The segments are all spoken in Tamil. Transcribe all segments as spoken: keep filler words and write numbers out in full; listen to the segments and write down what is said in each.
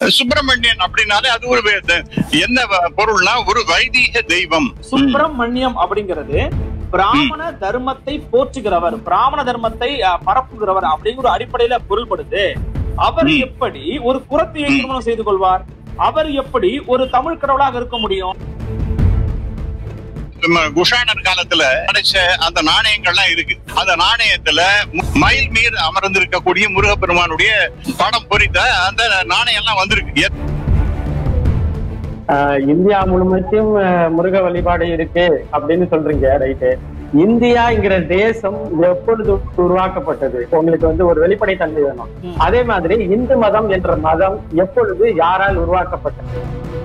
சுப்பிரமணியன் அப்படின்னாலே அது ஒரு என்ன பொருள்னா ஒரு வைதிக தெய்வம். சுப்பிரமணியம் அப்படிங்கிறது பிராமண தர்மத்தை போற்றுகிறவர், பிராமண தர்மத்தை பரப்புகிறவர் அப்படிங்கிற அடிப்படையில பொருள்படுது. அவர் எப்படி ஒரு குரத்தையை திருமணம் செய்து கொள்வார்? அவர் எப்படி ஒரு தமிழ் கடவுளாக இருக்க முடியும்? குஷானர் காலத்துல கிடைச்ச அந்த நாணயங்கள்லாம் இருக்கு. அந்த நாணயத்துல மயில் மீது அமர்ந்திருக்கக்கூடிய முருகப்பெருமானுடைய படம் பொறித்த அந்த நாணயம் எல்லாம் வந்திருக்கு. இந்தியா முழுமைக்கும் முருக வழிபாடு இருக்கு அப்படின்னு சொல்றீங்க, ரைட்டு. இந்தியாங்கிற தேசம் எப்பொழுது உருவாக்கப்பட்டது? உங்களுக்கு வந்து ஒரு வெளிப்படை தன்மை வேணும். அதே மாதிரி இந்து மதம் என்ற மதம் எப்பொழுது யாரால் உருவாக்கப்பட்டது?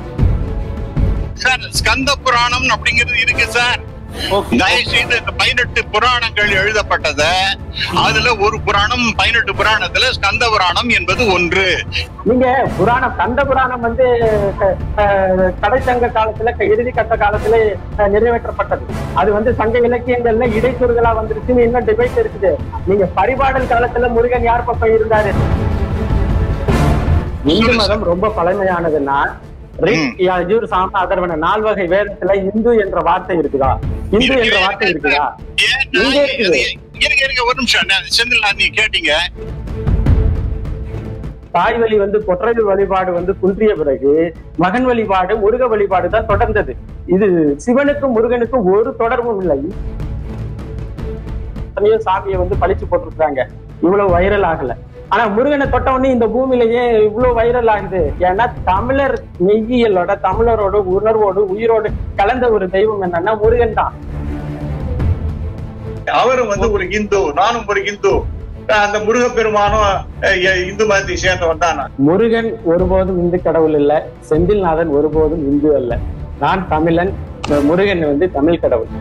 சார், ஸ்கந்த புராணம் அப்படிங்கிறது இருக்கு சார். தயவுசெய்து இந்த பதினெட்டு புராணங்கள் எழுதப்பட்டத அதுல ஒரு புராணம், பதினெட்டு புராணத்துல ஸ்கந்த புராணம் என்பது ஒன்று. நீங்க புராணம், ஸ்கந்த புராணம் வந்து கடைச்சங்க காலத்துல, இறுதி கட்ட காலத்துல நிறைவேற்றப்பட்டது. அது வந்து சங்க இலக்கியங்கள்ல இடைச்சொற்களா வந்துருச்சுன்னு இன்னும் டிபேட் இருக்குது. நீங்க பரிபாடல் காலத்துல முருகன் யார் பக்கம் இருந்தாரு? இந்து மதம் ரொம்ப பழமையானதுன்னா நால்வகை வேதத்துல இந்து என்ற வார்த்தை இருக்குதா? இந்து என்ற வார்த்தை இருக்குதா? ஒரு நிமிஷம் செந்தில், நீங்க கேட்டீங்க. தாய் வழி வந்து கொற்றை வழிபாடு வந்து குன்றிய பிறகு மகன் வழிபாடு, முருக வழிபாடு தான் தொடர்ந்தது. இது சிவனுக்கும் முருகனுக்கும் ஒரு தொடர்பும் இல்லை. சாமியை வந்து பழிச்சு போட்டிருக்காங்க, இவ்வளவு வைரல் ஆகல. ஆனா முருகனை தொட்ட உடனே இந்த பூமியிலேயே இவ்வளவு வைரல் ஆகுது. ஏன்னா தமிழர் மெய்யியலோட, தமிழரோட உணர்வோடு உயிரோடு கலந்த ஒரு தெய்வம் என்னன்னா முருகன் தான். அவரும் வந்து ஒரு இந்து, நானும் ஒரு இந்து. அந்த முருகப்பெருமானும் இந்து மதத்தை சேர்ந்தவன் தான். முருகன் ஒருபோதும் இந்து கடவுள் இல்ல, செந்தில்நாதன் ஒருபோதும் இந்து அல்ல. நான் தமிழன், முருகன் வந்து தமிழ் கடவுள்.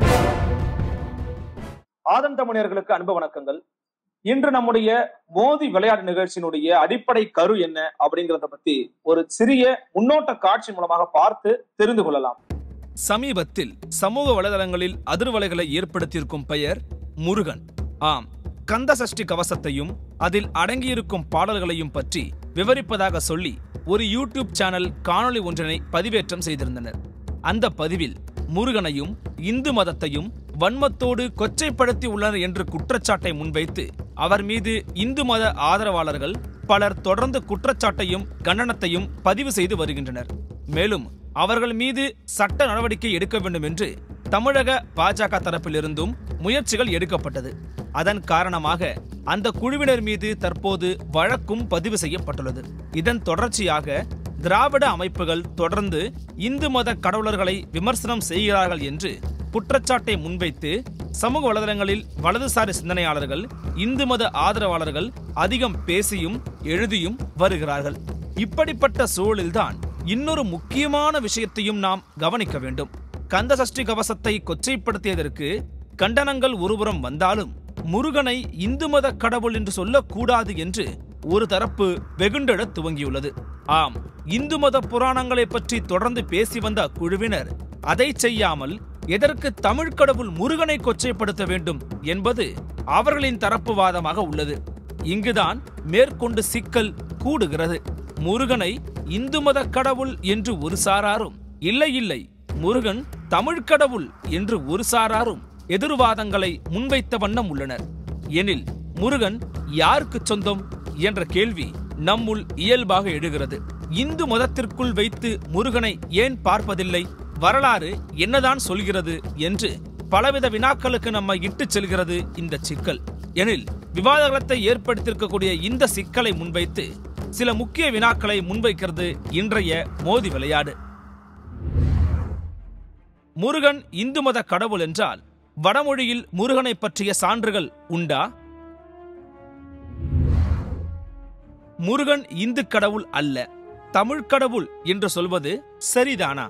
ஆதன் தமிழர்களுக்கு அன்பு வணக்கங்கள். இன்று நம்முடைய மோதி விளையாட்டு நிகழ்ச்சியினுடைய அடிப்படை கரு என்ன அப்படிங்கிறத பத்தி ஒரு சிறிய முன்னோட்ட காட்சி மூலமாக பார்த்து தெரிந்து கொள்ளலாம். சமீபத்தில் சமூக வலைதளங்களில் அதிர்வலைகளை ஏற்படுத்தியிருக்கும் பெயர் முருகன். ஆம், கந்த சஷ்டி கவசத்தையும் அதில் அடங்கியிருக்கும் பாடல்களையும் பற்றி விவரிப்பதாக சொல்லி ஒரு யூடியூப் சேனல் காணொளி ஒன்றினை பதிவேற்றம் செய்திருந்தனர். அந்த பதிவில் முருகனையும் இந்து மதத்தையும் வன்மத்தோடு கொச்சைப்படுத்தி உள்ளனர் என்று குற்றச்சாட்டை முன்வைத்து அவர் மீது இந்து மத ஆதரவாளர்கள் பலர் தொடர்ந்து குற்றச்சாட்டையும் கண்டனத்தையும் பதிவு செய்து வருகின்றனர். மேலும் அவர்கள் மீது சட்ட நடவடிக்கை எடுக்க வேண்டும் என்று தமிழக பாஜக தரப்பிலிருந்தும் முயற்சிகள் எடுக்கப்பட்டது. அதன் காரணமாக அந்த குழுவினர் மீது தற்போது வழக்கும் பதிவு செய்யப்பட்டுள்ளது. இதன் தொடர்ச்சியாக திராவிட அமைப்புகள் தொடர்ந்து இந்து மத கடவுளர்களை விமர்சனம் செய்கிறார்கள் என்று குற்றச்சாட்டை முன்வைத்து சமூக வலைதளங்களில் வலதுசாரி சிந்தனையாளர்கள், இந்து மத ஆதரவாளர்கள் அதிகம் பேசியும் எழுதியும் வருகிறார்கள். இப்படிப்பட்ட சூழலில்தான் இன்னொரு முக்கியமான விஷயத்தையும் நாம் கவனிக்க வேண்டும். கந்த சஷ்டி கவசத்தை கொச்சைப்படுத்தியதற்கு கண்டனங்கள் ஒருபுறம் வந்தாலும் முருகனை இந்து மத கடவுள் என்று சொல்லக்கூடாது என்று ஒரு தரப்பு வெகுண்டெழ துவங்கியுள்ளது. ஆம், இந்து மத புராணங்களை பற்றி தொடர்ந்து பேசி வந்த அக்குழுவினர் அதை செய்யாமல் எதற்கு தமிழ் கடவுள் முருகனை கொச்சைப்படுத்த வேண்டும் என்பது அவர்களின் தரப்பு வாதமாக உள்ளது. இங்குதான் மேற்கொண்டு சிக்கல் கூடுகிறது. முருகனை இந்து மத கடவுள் என்று ஒரு சாராரும், இல்லை இல்லை முருகன் தமிழ் கடவுள் என்று ஒரு சாராரும் எதிர்வாதங்களை முன்வைத்த வண்ணம் உள்ளனர். எனில் முருகன் யாருக்கு சொந்தம் என்ற கேள்வி நம்முள் இயல்பாக எழுகிறது. இந்து மதத்திற்குள் வைத்து முருகனை ஏன் பார்ப்பதில்லை? வரலாறு என்னதான் சொல்கிறது என்று பலவித வினாக்களுக்கு நம்மை இட்டு செல்கிறது இந்த சிக்கல். எனில் விவாதத்தை ஏற்படுத்தியிருக்கக்கூடிய இந்த சிக்கலை முன்வைத்து சில முக்கிய வினாக்களை முன்வைக்கிறது இன்றைய மோதி விளையாடு. முருகன் இந்து மத கடவுள் என்றால் வடமொழியில் முருகனை பற்றிய சான்றுகள் உண்டா? முருகன் இந்து கடவுள் அல்ல, தமிழ் கடவுள் என்று சொல்வது சரிதானா?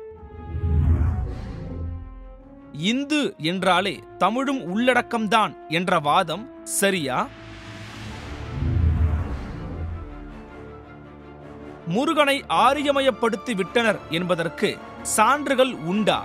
இந்து என்றாலே தமிழும் உள்ளடக்கம்தான் என்ற வாதம் சரியா? முருகனை ஆரியமயப்படுத்தி விட்டனர் என்பதற்கு சான்றுகள் உண்டா?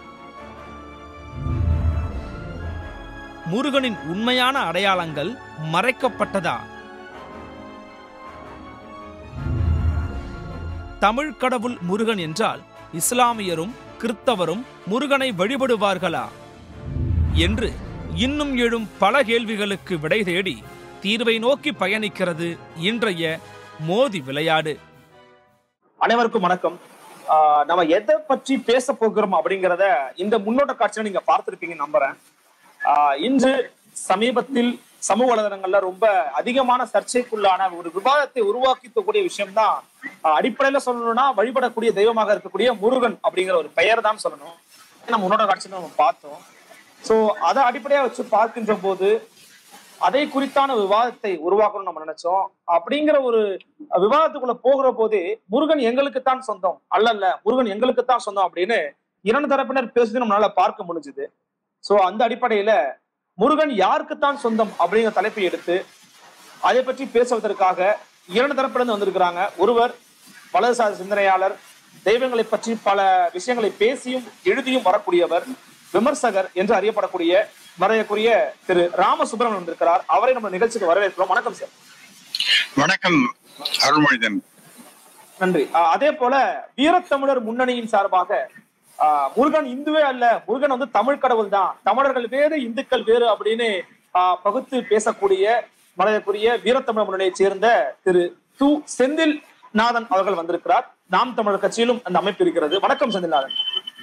முருகனின் உண்மையான அடையாளங்கள் மறைக்கப்பட்டதா? தமிழ் கடவுள் முருகன் என்றால் இஸ்லாமியரும் கிறித்தவரும் முருகனை வழிபடுவார்களா என்று இன்னும் எழும் பல கேள்விகளுக்கு விடை தேடி தீர்வை நோக்கி பயணிக்கிறது இன்றைய மோதி விளையாடு. அனைவருக்கும் வணக்கம். ஆஹ் நம்ம எதை பற்றி பேச போகிறோம் அப்படிங்கிறத இந்த முன்னோட்ட காட்சியில நீங்க பார்த்திருப்பீங்கன்னு நம்புறேன். ஆஹ் இன்று சமீபத்தில் சமூக வலைதளங்கள்ல ரொம்ப அதிகமான சர்ச்சைக்குள்ளான ஒரு விவாதத்தை உருவாக்கிக்கூடிய விஷயம் தான் அடிப்படையில சொல்லணும்னா வழிபடக்கூடிய தெய்வமாக இருக்கக்கூடிய முருகன் அப்படிங்கிற ஒரு பெயர் தான் சொல்லணும். நம்ம முன்னோட்ட காட்சியில நம்ம பார்த்தோம். சோ அதை அடிப்படையா வச்சு பார்க்கின்ற போது அதை குறித்தான விவாதத்தை உருவாக்கணும்னு நம்ம நினைச்சோம். அப்படிங்கிற ஒரு விவாதத்துக்குள்ள போகிற போதே முருகன் எங்களுக்குத்தான் சொந்தம் அல்ல முருகன் எங்களுக்குத்தான் சொந்தம் அப்படின்னு இரண்டு தரப்பினர் பேசுறது நம்மளால பார்க்க முடிஞ்சுது. சோ அந்த அடிப்படையில முருகன் யாருக்குத்தான் சொந்தம் அப்படிங்கிற தலைப்பை எடுத்து அதை பற்றி பேசுவதற்காக இரண்டு தரப்பிலிருந்து வந்திருக்கிறாங்க. ஒருவர் வலதுசாரி சிந்தனையாளர், தெய்வங்களை பற்றி பல விஷயங்களை பேசியும் எழுதியும் வரக்கூடியவர், விமர்சகர் என்று அறியப்படக்கூடிய மறையக்கூடிய திரு ராம சுப்பிரமணியன் வந்திருக்கிறார். அவரை நம்ம நிகழ்ச்சிக்கு வரவேற்கிறோம். வணக்கம் சார். வணக்கம் அருள்மொழிதன். நன்றி. அதே போல வீரத்தமிழர் முன்னணியின் சார்பாக ஆஹ் முருகன் இந்துவே அல்ல, முருகன் வந்து தமிழ் கடவுள் தான், தமிழர்கள் வேறு இந்துக்கள் வேறு அப்படின்னு ஆஹ் பகுத்து பேசக்கூடிய மறையக்கூடிய வீரத்தமிழர் முன்னணியை சேர்ந்த திரு து செந்தில் நாதன் அவர்கள் வந்திருக்கிறார். நாம் தமிழர் கட்சியிலும் அந்த அமைப்பு இருக்கிறது. வணக்கம் செந்தில்நாதன்.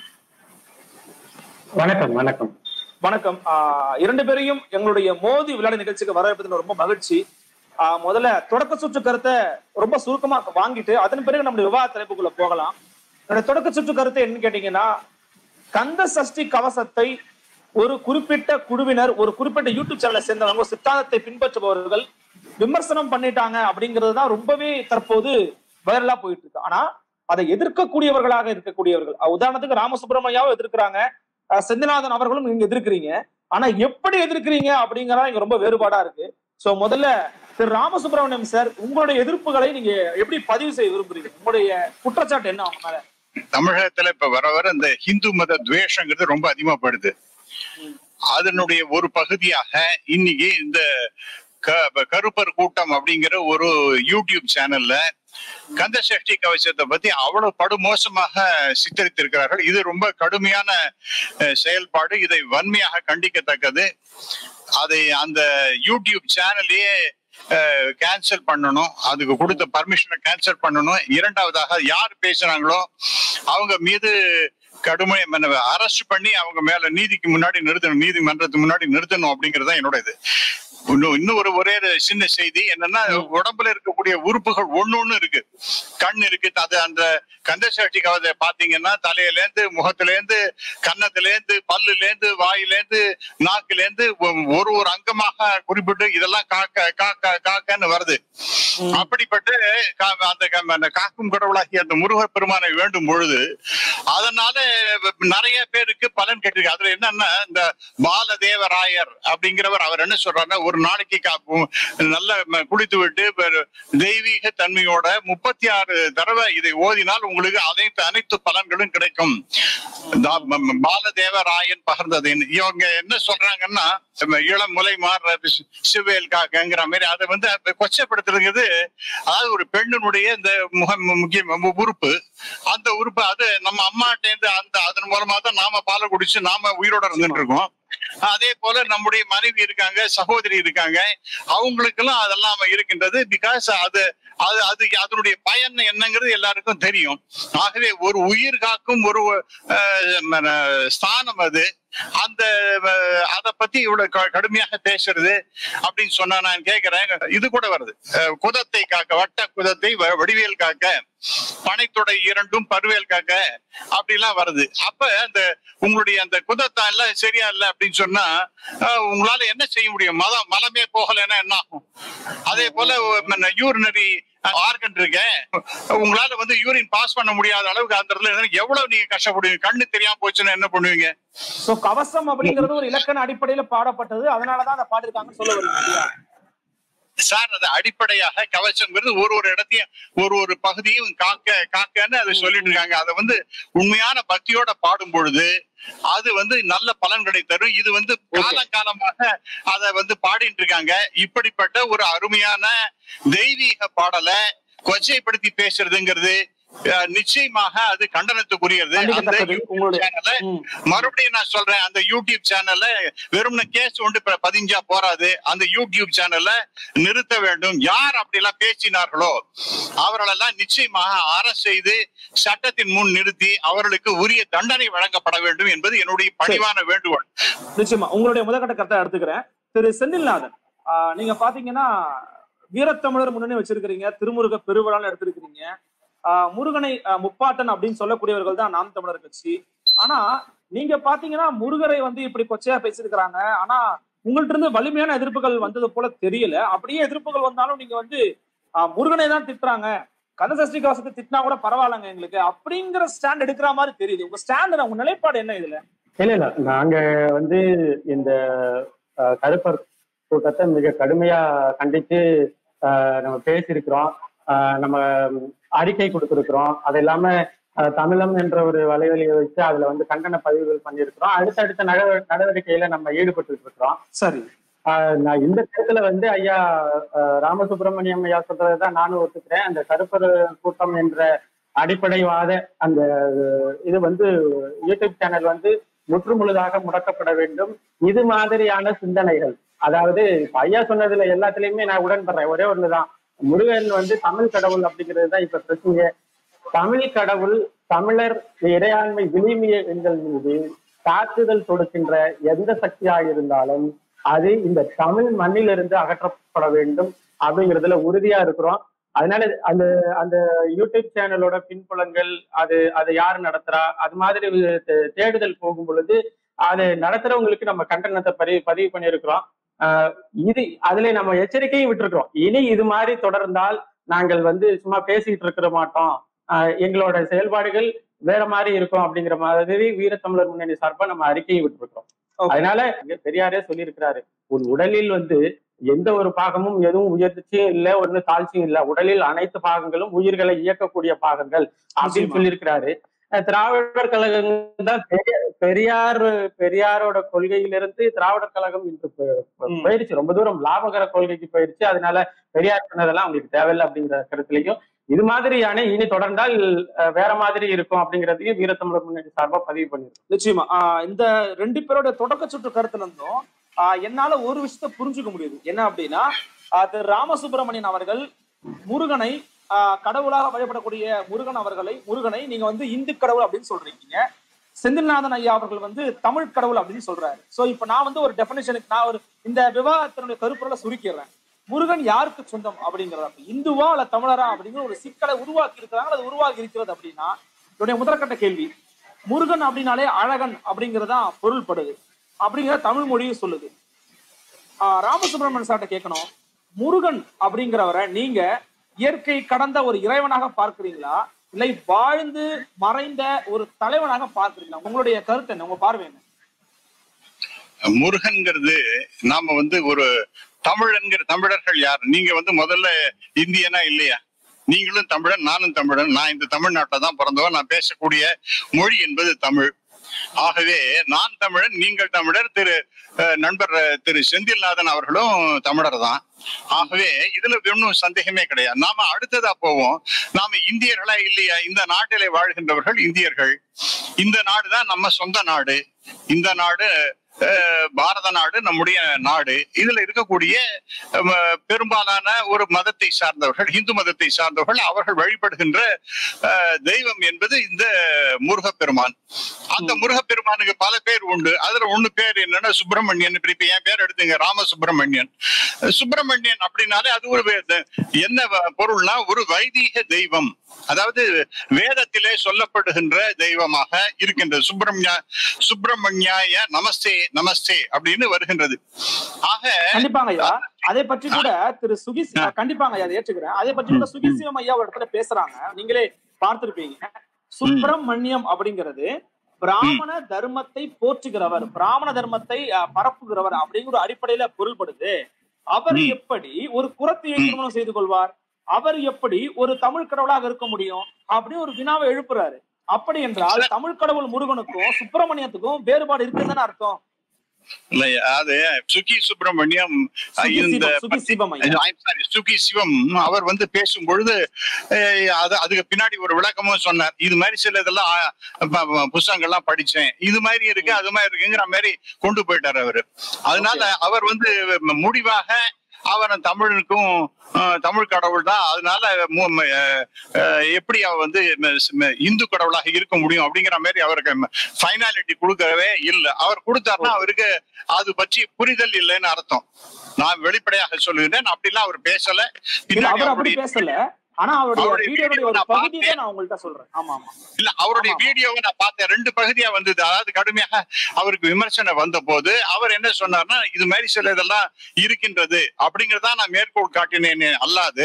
வணக்கம். வணக்கம் வணக்கம். ஆஹ் இரண்டு பேரையும் எங்களுடைய மோதி விளையாட நிகழ்ச்சிக்கு வரவேற்பதில் ரொம்ப மகிழ்ச்சி. ஆஹ் முதல்ல தொடக்க சுற்று கருத்தை ரொம்ப சுருக்கமா வாங்கிட்டு அதன் பிறகு நம்முடைய விவாத தலைப்புக்குள்ள போகலாம். என்னுடைய தொடக்க சுற்று கருத்தை என்னன்னு கேட்டீங்கன்னா, கந்த சஷ்டி கவசத்தை ஒரு குறிப்பிட்ட குழுவினர் ஒரு குறிப்பிட்ட யூடியூப் சேனலை சேர்ந்தவங்க சித்தாந்தத்தை பின்பற்றுபவர்கள் விமர்சனம் பண்ணிட்டாங்க அப்படிங்கிறது தான் ரொம்பவே தற்போது வைரலா போயிட்டு இருக்கு. ஆனா அதை எதிர்க்கக்கூடியவர்களாக இருக்கக்கூடியவர்கள், உதாரணத்துக்கு ராமசுப்ரமணியாவும் எதிர்க்கிறாங்க, செந்தில்நாதன் அவர்களும் நீங்க எதிர்க்கிறீங்க. ஆனா எப்படி எதிர்க்கிறீங்க அப்படிங்கறத இங்க ரொம்ப வேறுபாடா இருக்கு. சோ முதல்ல திரு ராமசுப்ரமணியம் சார், உங்களுடைய எதிர்ப்புகளை நீங்க எப்படி பதிவு செய்ய விரும்புறீங்க? உங்களுடைய குற்றச்சாட்டு என்ன அவங்க மேல? தமிழகத்துல இப்ப வர வர இந்த ஹிந்து மத துவேஷங்கிறது ரொம்ப அதிகமாப்படுது. அதனுடைய ஒரு பகுதியாக இன்னைக்கு இந்த கருப்பர் கூட்டம் அப்படிங்கிற ஒரு யூடியூப் சேனல்ல கந்த சஷ்டி கவசத்தை பத்தி அவ்வளவு படுமோசமாக சித்தரித்திருக்கிறார்கள். இது ரொம்ப கடுமையான செயல்பாடு. இதை வன்மையாக கண்டிக்கத்தக்கது. அதை அந்த யூடியூப் சேனலையே கேன்சல் பண்ணணும், அதுக்கு கொடுத்த பர்மிஷனை கேன்சல் பண்ணணும். இரண்டாவதாக யார் பேசுறாங்களோ அவங்க மீது கடுமை அரெஸ்ட் பண்ணி அவங்க மேல நீதிக்கு முன்னாடி நிறுத்தணும், நீதிமன்றத்துக்கு முன்னாடி நிறுத்தணும் அப்படிங்கறதுதான் என்னோட இது. இன்னும் இன்னும் ஒரு ஒரே சின்ன செய்தி என்னன்னா, உடம்புல இருக்கக்கூடிய உறுப்புகள் ஒண்ணு ஒண்ணு இருக்கு. கண் இருக்கு, அது அந்த கந்த சஷ்டி கவசத்தை பாத்தீங்கன்னா தலையில இருந்து முகத்துல இருந்து கன்னத்துல இருந்து பல்லுல இருந்து வாயில இருந்து நாக்குல இருந்து ஒரு ஒரு அங்கமாக குறிப்பிட்டு இதெல்லாம் காக்க காக்க காக்கன்னு வருது. அப்படிப்பட்டு அந்த காக்கும் கடவுளாகிய அந்த முருக பெருமானை வேண்டும் பொழுது அதனால நிறைய பேருக்கு பலன் கேட்டிருக்கு. அதுல என்னன்னா, இந்த பாலதேவராயர் அப்படிங்கிறவர் அவர் என்ன சொல்றாருன்னா, ஒரு நாளைக்கு காக்கும் நல்ல குளித்து விட்டு தெய்வீக தன்மையோட முப்பத்தி ஆறு தடவை இதை ஓதினால் உங்களுக்கு அனைத்து அனைத்து பலன்களும் கிடைக்கும். பாலதேவராயன் பகர்ந்தது. இவங்க என்ன சொல்றாங்கன்னா, இளம் முலை மாற சிவேல் காக்கங்கிற மாதிரி அதை வந்து கொச்சப்படுத்துறது. அதாவது ஒரு பெண்ணினுடைய இந்த முக முக்கிய உறுப்பு, அந்த உறுப்பு அது நம்ம அம்மாட்டேந்து அந்த அதன் மூலமா தான் நாம பாலை குடிச்சு நாம உயிரோட இருந்துட்டு இருக்கோம். அதே போல நம்முடைய மனைவி இருக்காங்க, சகோதரி இருக்காங்க, அவங்களுக்கு எல்லாம் அதெல்லாம் இருக்கின்றது. பிகாஸ் அது அது அது அதனுடைய பயன் என்னங்கிறது எல்லாருக்கும் தெரியும். ஆகவே ஒரு உயிர் காக்கும் ஒரு ஸ்தானம் அது. அந்த அதை பத்தி இவ்வளவு கடுமையாக பேசுறது அப்படின்னு சொன்னா நான் கேட்கிறேன். இது கூட வருது, குதத்தை காக்க, வட்ட குதத்தை வடிவேல் காக்க, பனைத்தொடை இரண்டும் பருவேல் காக்க அப்படிலாம் வருது. அப்ப அந்த உங்களுடைய அந்த குதத்தா எல்லாம் சரியா இல்லை அப்படின்னு சொன்னா உங்களால என்ன செய்ய முடியும்? மதம் மலமே போகலைன்னா என்ன ஆகும்? அதே போல யூரினரி ஆர்கன் இருக்கு, உங்களால வந்து யூரின் பாஸ் பண்ண முடியாத அளவுக்கு அந்த இடத்துல எவ்வளவு நீங்க கஷ்டப்படுவீங்க? கண்ணு தெரியாம போச்சுன்னா என்ன பண்ணுவீங்க? சோ கவசம் அப்படிங்கிறது ஒரு இலக்கண அடிப்படையில பாடப்பட்டது, அதனாலதான் அதை பாடிருக்காங்கன்னு சொல்ல வருவீங்க சார். அது அடிப்படையாக கவசம்ங்கிறது ஒரு ஒரு இடத்தையும் ஒரு ஒரு பகுதியும் காக்க காக்கன்னு அதை சொல்லிட்டு இருக்காங்க. அதை வந்து உண்மையான பக்தியோட பாடும் பொழுது அது வந்து நல்ல பலன்களை தரும். இது வந்து காலங்காலமாக அதை வந்து பாடிட்டு இருக்காங்க. இப்படிப்பட்ட ஒரு அருமையான தெய்வீக பாடலை கொச்சைப்படுத்தி பேசுறதுங்கிறது நிச்சயமாக அது கண்டனத்துக்குரியது. அந்த யூடியூப் சேனலை மறுபடியும் நான் சொல்றேன், அந்த யூடியூப் சேனல்ல வெறும் கேஸ் ஒன்று பதிஞ்சா போறாது, அந்த யூடியூப் சேனல்ல நிறுத்த வேண்டும். யார் அப்படி எல்லாம் பேசினார்களோ அவர்களெல்லாம் நிச்சயமாக அரசு செய்து சட்டத்தின் முன் நிறுத்தி அவர்களுக்கு உரிய தண்டனை வழங்கப்பட வேண்டும் என்பது என்னுடைய பணிவான வேண்டுகோள். நிச்சயமா உங்களுடைய முதற்கட்ட கருத்தை எடுத்துக்கிறேன். திரு செந்தில்நாதன், நீங்க பாத்தீங்கன்னா வீரத்தமிழர் முன்னணி வச்சிருக்கிறீங்க, திருமுருக பெருவிழான்னு எடுத்திருக்கிறீங்க. ஆஹ் முருகனை முப்பாட்டன் அப்படின்னு சொல்லக்கூடியவர்கள் தான் நாம் தமிழர் கட்சி. ஆனா நீங்க பாத்தீங்கன்னா முருகரை வந்து இப்படி கொச்சையா பேசியிருக்கிறாங்க. ஆனா உங்கள்ட்ட இருந்து வலிமையான எதிர்ப்புகள் வந்தது போல தெரியல. அப்படியே எதிர்ப்புகள் வந்தாலும் நீங்க வந்து ஆஹ் முருகனை தான் திட்டுறாங்க, கந்தசஷ்டி கவசத்தை திட்டினா கூட பரவாயில்லங்க எங்களுக்கு அப்படிங்கிற ஸ்டாண்ட் எடுக்கிற மாதிரி தெரியுது. உங்க ஸ்டாண்ட், உங்க நிலைப்பாடு என்ன இதுல? இல்ல இல்ல நாங்க வந்து இந்த கருப்பர் கூட்டத்தை மிக கடுமையா கண்டித்து நம்ம பேசியிருக்கிறோம், நம்ம அறிக்கை கொடுத்திருக்கிறோம். அது இல்லாம தமிழம் என்ற ஒரு வலைவலியை வச்சு அதுல வந்து கண்டன பதிவுகள் பண்ணியிருக்கிறோம். அடுத்தடுத்த நடவடிக்கையில நம்ம ஈடுபட்டு இருக்கிறோம். சரி, நான் இந்த இடத்துல வந்து ஐயா ராமசுப்ரமணியம் ஐயா சொல்றதுதான் நானும் ஒத்துக்கிறேன். அந்த கருப்பர் கூட்டம் என்ற அடிப்படைவாத அந்த இது வந்து யூடியூப் சேனல் வந்து முற்று முழுதாக முடக்கப்பட வேண்டும். இது மாதிரியான சிந்தனைகள், அதாவது ஐயா சொன்னதுல எல்லாத்துலயுமே நான் உடன்படுறேன். ஒரே ஒண்ணுதான், முருகன் வந்து தமிழ் கடவுள் அப்படிங்கிறது தான் இப்ப பிரச்சனையே. தமிழ் கடவுள் தமிழர் இறையாண்மை விளிமியங்கள் மீது தாக்குதல் தொடுக்கின்ற எந்த சக்தியாக இருந்தாலும் அது இந்த தமிழ் மண்ணிலிருந்து அகற்றப்பட வேண்டும் அப்படிங்கிறதுல உறுதியா இருக்கிறோம். அதனால அந்த அந்த யூடியூப் சேனலோட பின்புலங்கள் அது அதை யாரு நடத்துறா, அது மாதிரி தேடுதல் போகும் பொழுது அதை நடத்துறவங்களுக்கு நம்ம கண்டனத்தை பதிவு பதிவு பண்ணியிருக்கிறோம். ஆஹ் இது அதுல நம்ம எச்சரிக்கையும் விட்டுருக்கிறோம். இனி இது மாதிரி தொடர்ந்தால் நாங்கள் வந்து சும்மா பேசிட்டு இருக்கிற மாட்டோம், ஆஹ் எங்களோட செயல்பாடுகள் வேற மாதிரி இருக்கும் அப்படிங்கிற மாதிரி வீரத்தமிழர் முன்னணி சார்பா நம்ம அறிக்கையை விட்டுருக்கிறோம். அதனால பெரியாரே சொல்லியிருக்கிறாரு, உன் உடலில் வந்து எந்த ஒரு பாகமும் எதுவும் உயர்ச்சியும் இல்லை, ஒண்ணு தாழ்ச்சியும் இல்லை, உடலில் அனைத்து பாகங்களும் உயிர்களை இயக்கக்கூடிய பாகங்கள் அப்படின்னு சொல்லியிருக்கிறாரு. திராவிடர் கழகம் தான் பெரியார் பெரியாரோட கொள்கையிலிருந்து திராவிடர் கழகம் இன்று போயிருச்சு, ரொம்ப தூரம் லாபகர கொள்கைக்கு போயிருச்சு. அதனால பெரியார் சொன்னதெல்லாம் அவங்களுக்கு தேவையில்லை அப்படிங்கிற கருத்துலையும் இது மாதிரியான இனி தொடர்ந்தால் வேற மாதிரி இருக்கும் அப்படிங்கிறதையும் வீரத்தமிழர் முன்னணி சார்பா பதிவு பண்ணிருக்கோம். நிச்சயமா ஆஹ் இந்த ரெண்டு பேரோட தொடக்க சுற்று கருத்துல இருந்தும் ஆஹ் என்னால ஒரு விஷயத்த புரிஞ்சுக்க முடியுது. என்ன அப்படின்னா, திரு ராமசுப்ரமணியன் அவர்கள் முருகனை ஆஹ் கடவுளாக வழிபடக்கூடிய முருகன் அவர்களை முருகனை நீங்க வந்து இந்து கடவுள் அப்படின்னு சொல்றீங்க. செந்தில்நாதன் ஐயா அவர்கள் வந்து தமிழ் கடவுள் அப்படின்னு சொல்றாரு. சோ இப்ப நான் வந்து ஒரு டெபினிஷனுக்கு நான் ஒரு இந்த விவாதத்தினுடைய கருப்பொருளை சுருக்கிடுறேன். முருகன் யாருக்கு சொந்தம் அப்படிங்கிறத, இந்துவா அல்ல தமிழரா அப்படிங்கிற ஒரு சிக்கலை உருவாக்கி இருக்கிறாங்க, அது உருவாக்கி இருக்கிறது. அப்படின்னா என்னுடைய முதற்கட்ட கேள்வி, முருகன் அப்படின்னாலே அழகன் அப்படிங்கிறதா பொருள்படுது அப்படிங்கிற தமிழ் மொழியும் சொல்லுது. ஆஹ் ராமசுப்ரமணியன் சார்ட்ட கேட்கணும், முருகன் அப்படிங்கிறவரை நீங்க இயற்கை கடந்த ஒரு இறைவனாக பார்க்கிறீங்களா, இல்லை வாழ்ந்து மறைந்த ஒரு தலைவனாக பார்க்கிறீங்களா? உங்களுடைய கருத்து என்ன, உங்க பார்வை என்ன? முருகன்கிறது நாம வந்து ஒரு தமிழன்கிற தமிழர்கள் யார்? நீங்க வந்து முதல்ல இந்தியனா இல்லையா? நீங்களும் தமிழன், நானும் தமிழன். நான் இந்த தமிழ்நாட்டில் தான் பிறந்தவன். நான் பேசக்கூடிய மொழி என்பது தமிழ். ஆகவே நான் தமிழன், நீங்கள் தமிழர். திரு நண்பர் திரு செந்தில்நாதன் அவர்களும் தமிழர் தான். ஆகவே இதுல ஒன்றும் சந்தேகமே கிடையாது. நாம அடுத்ததா போவோம், நாம இந்தியர்களா இல்லையா? இந்த நாட்டிலே வாழ்கின்றவர்கள் இந்தியர்கள். இந்த நாடுதான் நம்ம சொந்த நாடு. இந்த நாடு பாரத நாடு, நம்முடைய நாடு. இதுல இருக்கக்கூடிய பெரும்பாலான ஒரு மதத்தை சார்ந்தவர்கள், இந்து மதத்தை சார்ந்தவர்கள், அவர்கள் வழிபடுகின்ற தெய்வம் என்பது இந்த முருகப்பெருமான். அந்த முருகப்பெருமானுக்கு பல பேர் உண்டு. அதுல ஒண்ணு பேர் என்னன்னா சுப்பிரமணியன். இப்ப என் பேர் எடுத்துங்க, ராமசுப்ரமணியன். சுப்பிரமணியன் அப்படின்னாலே அது ஒரு என்ன பொருள்னா ஒரு வைதீக தெய்வம், அதாவது வேதத்திலே சொல்லப்படுகின்ற தெய்வமாக இருக்கின்றது. சுப்பிரமணிய சுப்பிரமணியாய நமஸ்தே நமஸ்தே அப்படின்னு வருகின்றது. ஆக கண்டிப்பாங்க ஐயா, அதை பற்றி கூட திரு சுகிஸ் கண்டிப்பாங்க ஐயா, அதை ஏற்றுக்கிறேன். அதை பற்றி கூட சுகிசியம் ஐயா ஒரு இடத்துல பேசுறாங்க, நீங்களே பார்த்திருப்பீங்க. சுப்பிரமணியம் அப்படிங்கிறது பிராமண தர்மத்தை போற்றுகிறவர், பிராமண தர்மத்தை பரப்புகிறவர் அப்படிங்கிற அடிப்படையில பொருள்படுது. அவர் எப்படி ஒரு குரத்தை திருமணம் செய்து கொள்வார்? அவர் எப்படி ஒரு தமிழ் கடவுளாக இருக்க முடியும் அப்படின்னு ஒரு வினாவை எழுப்புறாரு. அப்படி என்றால் தமிழ் கடவுள் முருகனுக்கும் சுப்பிரமணியத்துக்கும் வேறுபாடு இருக்குதுன்னு அர்த்தம். இல்லையா, அது சுகி சுப்பிரமணியம் இந்த சுகி சிவம் அவர் வந்து பேசும் பொழுது அது அதுக்கு பின்னாடி ஒரு விளக்கமும் சொன்னார். இது மாதிரி சில இதெல்லாம் புத்தகங்கள்லாம் படிச்சேன், இது மாதிரி இருக்கு அது மாதிரி இருக்குங்கிற மாதிரி கொண்டு போயிட்டார் அவரு. அதனால அவர் வந்து முடிவாக அவர் தமிழுக்கும் தமிழ் கடவுள் தான், அதனால எப்படி அவர் வந்து இந்து கடவுளாக இருக்க முடியும் அப்படிங்கிற மாதிரி அவருக்கு ஃபைனாலிட்டி கொடுக்கவே இல்லை. அவர் கொடுத்தாருன்னா அவருக்கு அது பற்றி புரிதல் இல்லைன்னு அர்த்தம். நான் வெளிப்படையாக சொல்லுகிறேன், அப்படிலாம் அவர் பேசல. பின்னாடி பேசல, ஆனா அவருடைய வீடியோவுடைய ஒரு பகுதியை நான் உங்கள்ட்ட சொல்றேன். ஆமா ஆமா இல்ல, அவருடைய வீடியோவை நான் பார்த்தேன், ரெண்டு பகுதியா வந்தது. அதாவது கடுமையாக அவருக்கு விமர்சனம் வந்த போது அவர் என்ன சொன்னார்னா, இது மாதிரி சில இதெல்லாம் இருக்கின்றது அப்படிங்கறதா நான் மேற்கோள் காட்டினேன். அல்லாது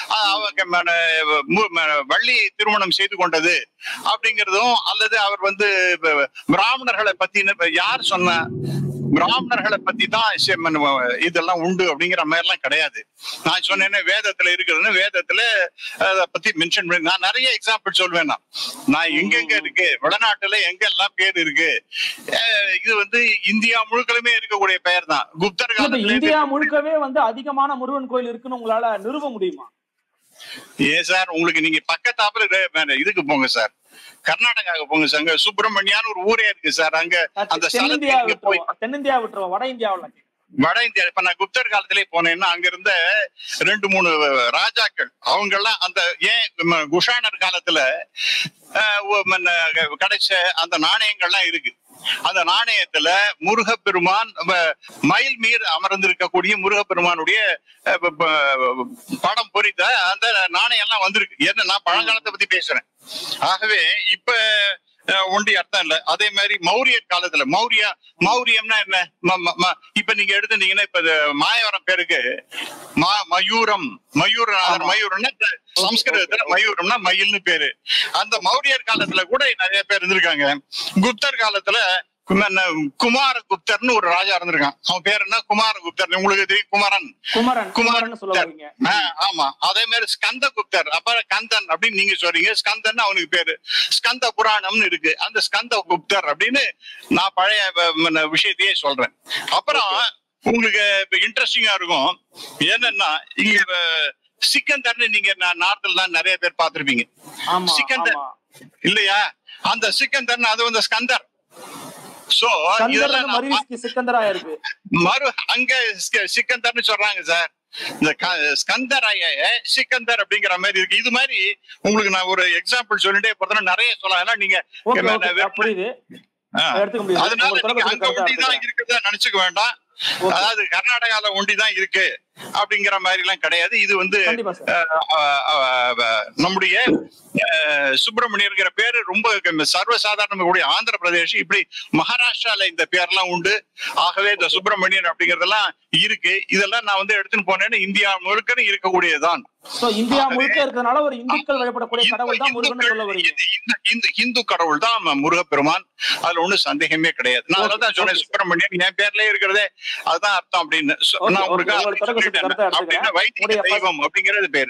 வள்ளி திருமணம் செய்து கொண்டது அப்படிங்கிறதும், அல்லது அவர் வந்து பிராமணர்களை பத்தி யார் சொன்ன பிராமணர்களை பத்தி தான் இதெல்லாம் உண்டு அப்படிங்கிற மாதிரி எல்லாம் கிடையாது. நான் சொன்னேன்னு வேதத்துல இருக்கிறதுன்னு வேதத்துல அதை பத்தி மென்ஷன் பண்ணி நான் நிறைய எக்ஸாம்பிள் சொல்வேன். நான் நான் எங்கெங்க இருக்கு, வடநாட்டுல எங்க எல்லாம் பேர் இருக்கு. இது வந்து இந்தியா முழுக்கலுமே இருக்கக்கூடிய பெயர் தான். குப்தர் காலத்துல இந்தியா முழுக்கவே வந்து அதிகமான முருகன் கோயில் இருக்குன்னு உங்களால நிறுவ முடியுமா? ஏன் சார், உங்களுக்கு நீங்க பக்கத்தாப்புல இதுக்கு போங்க சார், கர்நாடகாவுக்கு போங்க சார், அங்க சுப்பிரமணியான்னு ஒரு ஊரே இருக்கு சார். அங்க அந்த தென்னிந்தியா விட்டுருவோம், வட இந்தியாவில் வட இந்தியா இப்ப நான் குப்தர் காலத்திலே போனேன்னா அங்க இருந்த ரெண்டு மூணு ராஜாக்கள் அவங்க எல்லாம் அந்த ஏன் குஷானர் காலத்துல கிடைச்ச அந்த நாணயங்கள்லாம் இருக்கு. அந்த நாணயத்துல முருகப்பெருமான் மயில் மீது அமர்ந்திருக்கக்கூடிய முருகப்பெருமானுடைய படம் பொறித்த அந்த நாணயம் எல்லாம் வந்திருக்கு. ஏன்னா நான் பழங்காலத்தை பத்தி பேசுறேன். ஆகவே இப்ப ஒண்டி அர்த்தம் இல்ல. அதே மாதிரி மௌரியர் காலத்துல மௌரியா மௌரியம்னா என்ன, இப்ப நீங்க எடுத்துட்டீங்கன்னா இப்ப மாயவரம் பேருக்கு மயூரம் மயூரநாதர் மயூரம்னா சம்ஸ்கிருதத்துல மயூரம்னா மயில்னு பேரு. அந்த மௌரியர் காலத்துல கூட நிறைய பேர் இருந்திருக்காங்க. குப்தர் காலத்துல குமாரகுப்தர்னு ஒரு ராஜா இருந்திருக்கான். அவன் பேர் என்ன, குமாரகுப்தர். உங்களுக்கு தெரியும், குமரன் குமரன் குமாரன் சொல்லுவாங்க. ஆமா, அதே மாதிரி ஸ்கந்த குப்தர், அப்புறம் கந்தன் அப்படின்னு நீங்க சொல்றீங்க. ஸ்கந்தன் அவனுக்கு பேரு. ஸ்கந்த புராணம்னு இருக்கு. அந்த ஸ்கந்த குப்தர் அப்படின்னு நான் பழைய விஷயத்தையே சொல்றேன். அப்புறம் உங்களுக்கு இன்ட்ரெஸ்டிங்கா இருக்கும் என்னன்னா, இங்க சிக்கந்தர்னு நீங்க நார்த்ல தான் நிறைய பேர் பார்த்திருப்பீங்க. சிக்கந்தர் இல்லையா, அந்த சிக்கந்தர் அது வந்து ஸ்கந்தர். சோ இதெல்லாம் மறு அங்க சிக்கந்தர்னு சொல்றாங்க சார். இந்த ஸ்கந்தராய சிக்கந்தர் அப்படிங்கிற மாதிரி இருக்கு. இது மாதிரி உங்களுக்கு நான் ஒரு எக்ஸாம்பிள் சொல்லிட்டே போறதுன்னா நிறைய சொல்லலாம். நீங்க அங்க ஒண்டிதான் இருக்குதா நினைச்சுக்க வேண்டாம். அதாவது கர்நாடகால ஒண்டிதான் இருக்கு அப்படிங்கிற மாதிரி எல்லாம் கிடையாது. இது வந்து நம்முடைய சுப்பிரமணியர்ங்கிற பேரு ரொம்ப சர்வசாதாரண கூடிய ஆந்திர பிரதேஷ், இப்படி மகாராஷ்டிரால இந்த பேர்லாம் உண்டு. ஆகவே இந்த சுப்பிரமணியன் அப்படிங்கறதெல்லாம் இருக்கு. இதெல்லாம் நான் வந்து எடுத்துன்னு போனேன்னு இந்தியா முழுக்க இருக்கக்கூடியதுதான். இந்தியா முழுக்க இருக்கிறதுனால ஒரு இந்துக்கள் வழிபடக்கூடிய கடவுள் தான் முருகன் சொல்ல வரீங்க. இந்த இந்து கடவுள் தான் முருகப்பெருமான், அதுல ஒண்ணும் சந்தேகமே கிடையாது. நான் அதனாலதான் சொன்னேன் சுப்பிரமணியன் என் பேர்லயே இருக்கிறதே அதுதான் அர்த்தம் அப்படின்னு. நான் ஒரு வைதிக தெய்வம் அப்படிங்கிறது பேரு.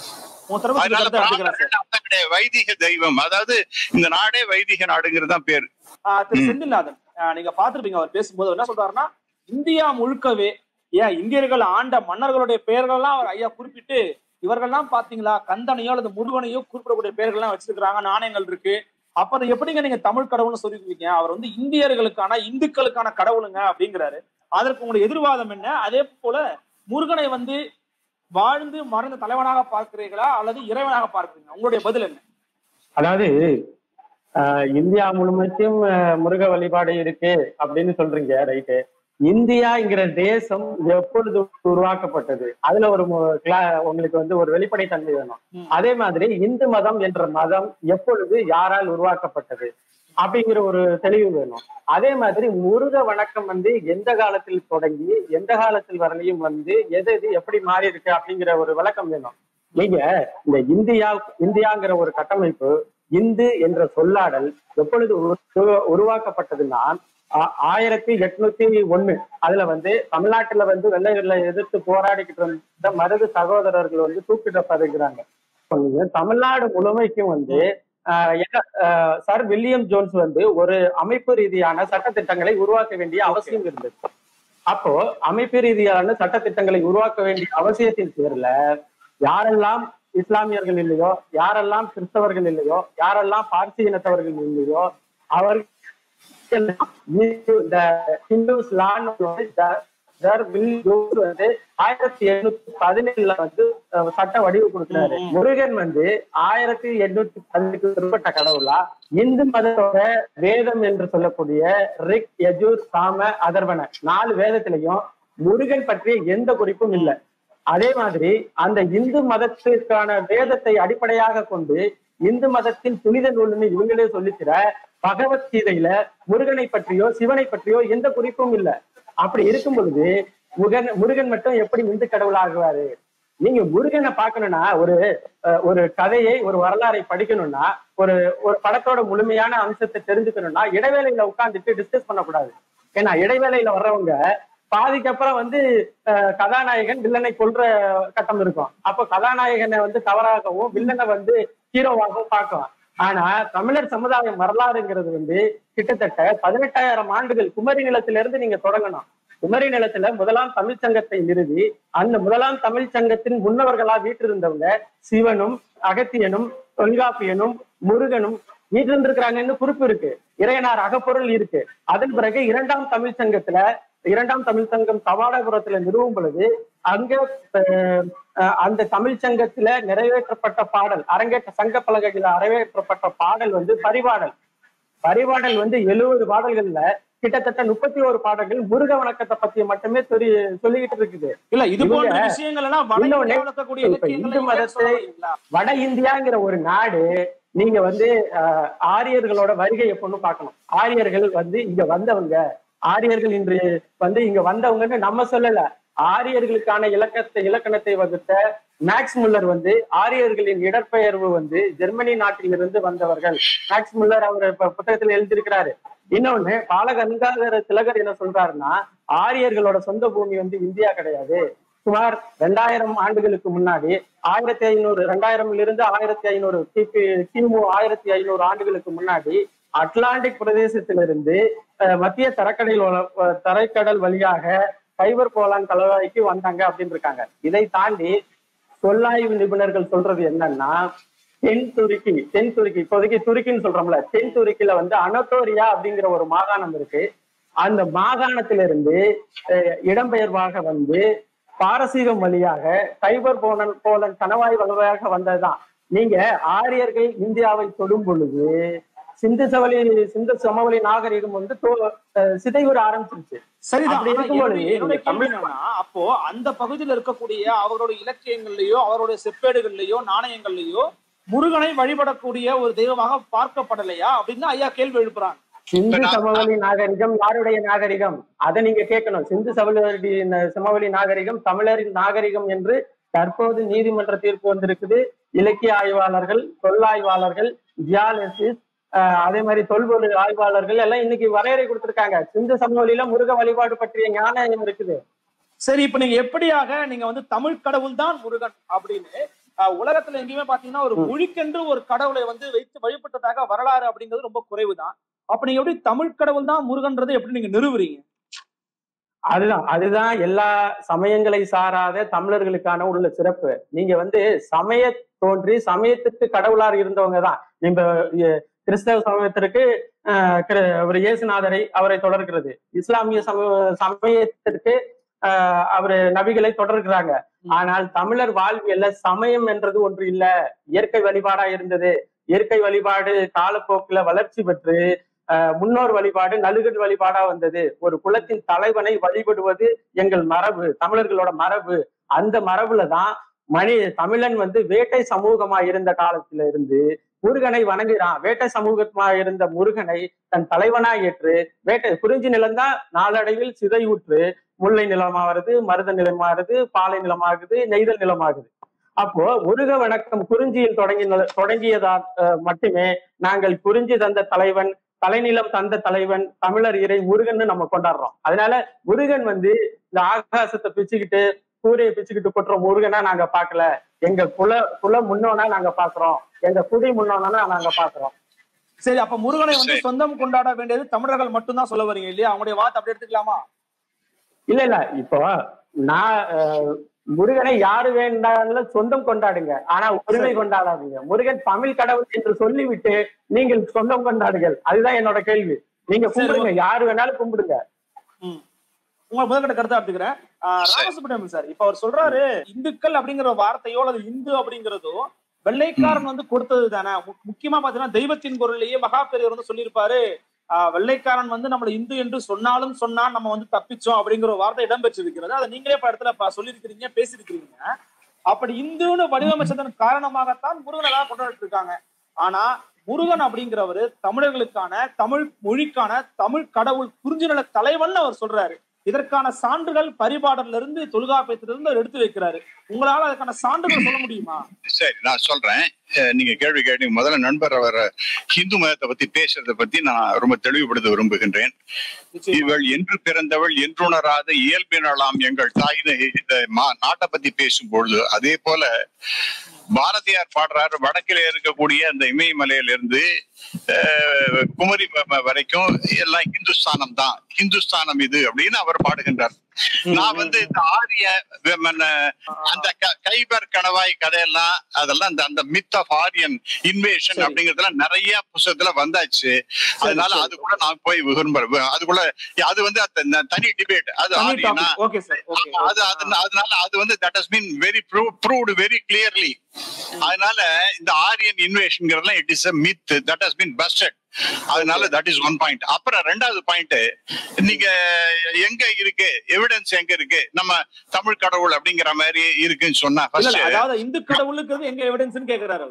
வைதிக தெய்வம், அதாவது இந்த நாடே வைதிக நாடுங்கிறது தான் பேரு. செந்தில்நாதன் நீங்க பாத்துருப்பீங்க, அவர் பேசும்போது என்ன சொல்றாருன்னா, இந்தியா முழுக்கவே ஏன் இந்தியர்கள் ஆண்ட மன்னர்களுடைய பெயர்கள் எல்லாம் அவர் ஐயா குறிப்பிட்டு, இவர்கள்லாம் பாத்தீங்களா கந்தனையோ அல்லது முருகனையோ குறிப்பிடக்கூடிய பெயர்கள் எல்லாம் வச்சிருக்கிறாங்க, நாணயங்கள் இருக்கு. அப்புறம் எப்படிங்க நீங்க தமிழ் கடவுள்னு சொல்லிருக்கீங்க? அவர் வந்து இந்தியர்களுக்கான இந்துக்களுக்கான கடவுளுங்க அப்படிங்கிறாரு. அதற்கு உங்களுடைய எதிர்வாதம் என்ன? அதே போல முருகனை வந்து வாழ்ந்து மறந்த தலைவனாக பார்க்கிறீர்களா அல்லது இறைவனாக பார்க்கிறீங்களா? உங்களுடைய பதில் என்ன? அதாவது ஆஹ் இந்தியா முழுமைக்கும் முருக வழிபாடு இருக்கு அப்படின்னு சொல்றீங்க, ரைட்டு. இந்தியாங்கிற தேசம் எப்பொழுது உருவாக்கப்பட்டது, அதுல ஒரு உங்களுக்கு வந்து ஒரு வெளிப்படை தன்மை வேணும். அதே மாதிரி இந்து மதம் என்ற மதம் எப்பொழுது யாரால் உருவாக்கப்பட்டது அப்படிங்கிற ஒரு தெளிவு வேணும். அதே மாதிரி முருக வணக்கம் வந்து எந்த காலத்தில் தொடங்கி எந்த காலத்தில் வரலையும் வந்து எது எது எப்படி மாறி இருக்கு அப்படிங்கிற ஒரு விளக்கம் வேணும். நீங்க இந்த இந்தியா இந்தியாங்கிற ஒரு கட்டமைப்பு, இந்து என்ற சொல்லாடல் எப்பொழுது உருவாக்கப்பட்டதுன்னா ஆயிரத்தி எட்நூத்தி ஒண்ணு அதுல வந்து தமிழ்நாட்டுல வந்து வெள்ளையர்களை எதிர்த்து போராடிக்கிட்டு இருந்த மருது சகோதரர்கள் வந்து தூக்கிடப்படுகிறாங்க. தமிழ்நாடு முழுமைக்கும் வந்து சார் வில்லியம் ஜோன்ஸ் வந்து ஒரு அமைப்பு ரீதியான சட்டத்திட்டங்களை உருவாக்க வேண்டிய அவசியம் இருந்தது. அப்போ அமைப்பு ரீதியான சட்டத்திட்டங்களை உருவாக்க வேண்டிய அவசியத்தின் பேர்ல யாரெல்லாம் இஸ்லாமியர்கள் இல்லையோ, யாரெல்லாம் கிறிஸ்தவர்கள் இல்லையோ, யாரெல்லாம் பார்சி இனத்தவர்கள் இல்லையோ, அவர்கள் வந்து ஆயிரத்தி எண்ணூத்தி பதினேழுல வந்து சட்ட வடிவு கொடுக்கிறாரு. முருகன் வந்து ஆயிரத்தி எண்ணூத்தி பதினெட்டு உட்பட்ட கடவுளா இந்து மதத்தோட வேதம் என்று சொல்லக்கூடிய ரிக், யஜூர், சாம, அதர்வன நாலு வேதத்திலையும் முருகன் பற்றிய எந்த குறிப்பும் இல்லை. அதே மாதிரி அந்த இந்து மதத்திற்கான வேதத்தை அடிப்படையாக கொண்டு இந்து மதத்தின் புனித நூல்னு இவங்களே சொல்லிக்கிற பகவத்கீதையில முருகனை பற்றியோ சிவனை பற்றியோ எந்த குறிப்பும் இல்லை. அப்படி இருக்கும் பொழுது முருகன் முருகன் மட்டும் எப்படி இந்து கடவுள் ஆகுவாரு? நீங்க முருகனை பார்க்கணும்னா ஒரு ஒரு கதையை ஒரு வரலாறை படிக்கணும்னா ஒரு ஒரு படத்தோட முழுமையான அம்சத்தை தெரிஞ்சுக்கணும்னா இடைவேளையில உட்கார்ந்துட்டு டிஸ்கஸ் பண்ணக்கூடாது. ஏன்னா இடைவேளையில வர்றவங்க பாதிக்கு அப்புறம் வந்து கதாநாயகன் வில்லனை கொல்ற கட்டம் இருக்கும். அப்போ கதாநாயகனை வந்து தவறாகவும் வில்லனை வந்து ஹீரோவாகவும் பார்க்கலாம். ஆனா தமிழர் சமுதாயம் வரலாறுங்கிறது வந்து கிட்டத்தட்ட பதினெட்டாயிரம் ஆண்டுகள் குமரி நிலத்திலிருந்து நீங்க தொடங்கணும். குமரி நிலத்துல முதலாம் தமிழ் சங்கத்தை நிறுவி அந்த முதலாம் தமிழ் சங்கத்தின் முன்னவர்களா வீட்டிருந்தவங்க சிவனும் அகத்தியனும் தொல்காப்பியனும் முருகனும் வீட்டிருந்திருக்கிறாங்கன்னு குறிப்பு இருக்கு. இறையனார் அகப்பொருள் இருக்கு. அதன் பிறகு இரண்டாம் தமிழ் சங்கத்துல இரண்டாம் தமிழ் சங்கம் தவாடபுரத்துல நிறுவும் பொழுது அங்க அந்த தமிழ் சங்கத்துல நிறைவேற்றப்பட்ட பாடல் அரங்கேற்ற சங்க பலகையில நிறைவேற்றப்பட்ட பாடல் வந்து பரிபாடல். பரிபாடல் வந்து எழுபது பாடல்கள்ல கிட்டத்தட்ட முப்பத்தி ஒரு பாடல்கள் முருக வணக்கத்தை பத்தி மட்டுமே சொல்லி சொல்லிக்கிட்டு இருக்குது. இல்ல இது போன்ற விஷயங்கள் எல்லாம் இந்து மதத்தை வட இந்தியாங்கிற ஒரு நாடு நீங்க வந்து ஆரியர்களோட வருகையை பொண்ணு பார்க்கணும். ஆரியர்கள் வந்து இங்க வந்தவங்க, ஆரியர்கள் இன்று வந்து இங்க வந்தவங்கன்னு நம்ம சொல்லல. ஆரியர்களுக்கான இலக்கத்தை இலக்கணத்தை வகுத்த மேக்ஸ் முல்லர் வந்து ஆரியர்களின் இடப்பெயர்வு வந்து ஜெர்மனி நாட்டிலிருந்து வந்தவர்கள். மேக்ஸ் முல்லர் அவர் புத்தகத்தில் எழுதியிருக்கிறாரு. இன்னொன்னு பாலகங்காதர திலகர் என்ன சொல்றாருன்னா ஆரியர்களோட சொந்த பூமி வந்து இந்தியா கிடையாது. சுமார் ரெண்டாயிரம் ஆண்டுகளுக்கு முன்னாடி ஆயிரத்தி ஐநூறு ரெண்டாயிரம்ல இருந்து ஆயிரத்தி ஐநூறு கிபி கிமு ஆயிரத்தி ஐநூறு ஆண்டுகளுக்கு முன்னாடி அட்லாண்டிக் பிரதேசத்திலிருந்து மத்திய தரைக்கடல் தரைக்கடல் வழியாக ஃபைபர் போலான் கலவாய்க்கு வந்தாங்க அப்படின்னு இருக்காங்க. இதை தாண்டி சொல்லாய்வு நிபுணர்கள் சொல்றது என்னன்னா தென் துருக்கி தென் துருக்கி இப்போதைக்கு துருக்கின்னு சொல்றோம்ல, தென் துருக்கில வந்து அனட்டோரியா அப்படிங்கிற ஒரு மாகாணம் இருக்கு. அந்த மாகாணத்திலிருந்து இடம்பெயர்வாக வந்து பாரசீகம் வழியாக ஃபைபர் போலன் போலன் கணவாய் வழியாக வந்ததுதான். நீங்க ஆரியர்கள் இந்தியாவை தொடும் பொழுது சிந்து சவளி சிந்து சமவெளி நாகரிகம் வந்து சிதைவுற ஆரம்பிச்சிருச்சு. அப்போ அந்த பகுதியில் இருக்கக்கூடிய அவரோட இலக்கியங்கள்லயோ அவருடைய செப்பேடுகள்லயோ நாணயங்கள்லயோ முருகனை வழிபடக்கூடிய ஒரு தெய்வமாக பார்க்கப்படலையா அப்படின்னு ஐயா கேள்வி எழுப்புறாங்க. சிந்து சமவெளி நாகரிகம் யாருடைய நாகரிகம்? அதை நீங்க கேட்கணும். சிந்து சமவெளி சமவெளி நாகரிகம் தமிழரின் நாகரிகம் என்று தற்போது நீதிமன்ற தீர்ப்பு வந்திருக்குது. இலக்கிய ஆய்வாளர்கள், தொல்லாய்வாளர்கள், ஜியாலஜிஸ்ட், அதே மாதிரி தொல்பொருள் ஆய்வாளர்கள் எல்லாம் இன்னைக்கு வரையறை கொடுத்திருக்காங்க. சிந்து சமவெளியில முருக வழிபாடு பற்றிய ஞானம் இருக்குது. சரி, இப்ப நீங்க எப்படியாக நீங்க வந்து தமிழ் கடவுள் தான் முருகன் அப்படின்னு உலகத்துல எங்கேயுமே பாத்தீங்கன்னா ஒரு மொழிக்கென்று ஒரு கடவுளை வந்து வைத்து வழிபட்டதாக வரலாறு அப்படிங்கிறது ரொம்ப குறைவுதான். அப்ப நீங்க எப்படி தமிழ் கடவுள் தான் முருகன்றதை எப்படி நீங்க நிறுவுறீங்க? அதுதான் அதுதான் எல்லா சமயங்களை சாராத தமிழர்களுக்கான உள்ள சிறப்பு. நீங்க வந்து சமய தோன்றி சமயத்துக்கு கடவுளார் இருந்தவங்க தான். நீங்க கிறிஸ்தவ சமயத்திற்கு ஆஹ் ஒரு இயேசுநாதரை அவரை தொடர்கிறது. இஸ்லாமிய சம சமயத்திற்கு ஆஹ் அவரு நபிகளை தொடர்கிறாங்க. ஆனால் தமிழர் வாழ்வியல்ல சமயம் என்றது ஒன்று இல்ல. இயற்கை வழிபாடா இருந்தது. இயற்கை வழிபாடு காலப்போக்குல வளர்ச்சி பெற்று அஹ் முன்னோர் வழிபாடு நலுகன் வழிபாடா வந்தது. ஒரு குலத்தின் தலைவனை வழிபடுவது எங்கள் மரபு, தமிழர்களோட மரபு. அந்த மரபுலதான் மணி தமிழன் வந்து வேட்டை சமூகமா இருந்த காலத்துல இருந்து முருகனை வணங்குகிறான். வேட்டை சமூகமா இருந்த முருகனை தன் தலைவனா ஏற்று வேட்டை குறிஞ்சி நிலம்தான் நாளடைவில் சிதைவுற்று முல்லை நிலமாகிறது, மருத நிலமாகுது, பாலை நிலமாகுது, நெய்தல் நிலமாகுது. அப்போ முருக வணக்கம் குறிஞ்சியில் தொடங்கி தொடங்கியதா மட்டுமே நாங்கள் குறிஞ்சி தந்த தலைவன், தலைநிலம் தந்த தலைவன், தமிழர் இறை முருகன் நம்ம கொண்டாடுறோம். அதனால முருகன் வந்து இந்த ஆகாசத்தை பிச்சுக்கிட்டு கூரையை பிச்சுக்கிட்டு கொட்டுற முருகனா நாங்க பாக்கல, எங்க குல குல முன்னோனா நாங்க பாக்குறோம், எங்க குடி முன்னோனா நாங்க பாக்குறோம். சரி, அப்ப முருகனை வந்து சொந்தம் கொண்டாட வேண்டியது தமிழர்கள் மட்டும்தான் சொல்ல வரீங்க இல்லையா? அவங்களுடைய வார்த்தை அப்படி எடுத்துக்கலாமா? இல்ல இல்ல இப்போ நான் முருகனை யாரு வேண்டாம் சொந்தம் கொண்டாடுங்க, ஆனா உரிமை கொண்டாடாதீங்க. முருகன் தமிழ் கடவுள் என்று சொல்லிவிட்டு நீங்கள் சொந்தம் கொண்டாடுங்கள். அதுதான் என்னோட கேள்வி. நீங்க கும்பிடுங்க, யாரு வேணாலும் கும்பிடுங்க. உங்க முதல்கட்ட கருத்தா எடுத்துக்கிறேன். ராமசுப்ரமணியம் சார், இப்ப அவர் சொல்றாரு இந்துக்கள் அப்படிங்கிற வார்த்தையோ அல்லது இந்து அப்படிங்கிறதோ வெள்ளைக்காரன் வந்து கொடுத்தது தானே. முக்கியமா பாத்தீங்கன்னா தெய்வத்தின் குரல்லையே மகா பெரியவர் வந்து சொல்லியிருப்பாரு, ஆஹ் வெள்ளைக்காரன் வந்து நம்மள இந்து என்று சொன்னாலும் சொன்னா நம்ம வந்து தப்பிச்சோம் அப்படிங்கிற ஒரு வார்த்தை இடம்பெற்றிருக்கிறது. அதை நீங்களே இப்ப இடத்துல சொல்லியிருக்கிறீங்க, பேசியிருக்கிறீங்க. அப்படி இந்துன்னு வடிவமைச்சதன் காரணமாகத்தான் முருகனை தான் கொண்டாடிட்டு இருக்காங்க. ஆனா முருகன் அப்படிங்கிறவரு தமிழர்களுக்கான, தமிழ் மொழிக்கான, தமிழ் கடவுள் குறிஞ்சிநில தலைவன் அவர் சொல்றாரு. இதற்கான சான்றுகள் பரிபாடல்ல இருந்து தொல்காப்பியத்திலிருந்து அவர் எடுத்து வைக்கிறாரு. உங்களால அதுக்கான சான்றுகள் சொல்ல முடியுமா? சரி, நான் சொல்றேன். நீங்க கேள்வி கேட்டீங்க. முதல்ல நண்பர் அவர் ஹிந்து மதத்தை பத்தி பேசுறதை பத்தி நான் ரொம்ப தெளிவுபடுத்த விரும்புகின்றேன். இவள் என்று பிறந்தவள் என்றுணராத இயல்பினலாம் எங்கள் தாயின இந்த நாட்டை பத்தி பேசும்பொழுது அதே போல பாரதியார் பாடுறாரு, வடக்கிலே இருக்கக்கூடிய அந்த இமயமலையிலிருந்து குமரி வரைக்கும் எல்லாம் இந்துஸ்தானம் தான், இந்துஸ்தானம் இது அப்படின்னு அவர் பாடுகின்றார். நான் வந்து இந்த ஆரிய அந்த கைபர் கணவாய் கதையெல்லாம் அதெல்லாம் அந்த அந்த மித் ஆஃப் ஆரியன் இன்வேஷன் அப்படிங்கறதுலாம் நிறைய புத்தகத்துல வந்தாச்சு. அதனால அது கூட நான் போய் விரும்புறேன். அதுக்குள்ள அது வந்து தனி டிபேட். அது ஆரியனா அது அதனால அது வந்து that has been very proved very clearly. அதனால இந்த Aryan invasion it is a myth that has been busted. அதனால தட் இஸ் ஒன் பாயிண்ட். அப்புறம் ரெண்டாவது பாயிண்ட், நீங்க எங்க இருக்கு எவிடன்ஸ், எங்க இருக்கு நம்ம தமிழ் கடவுள் அப்படிங்கிற மாதிரி இருக்குன்னு சொன்னா இந்து கடவுளுக்கு எங்க எவிடன்ஸ் கேக்குறாரு.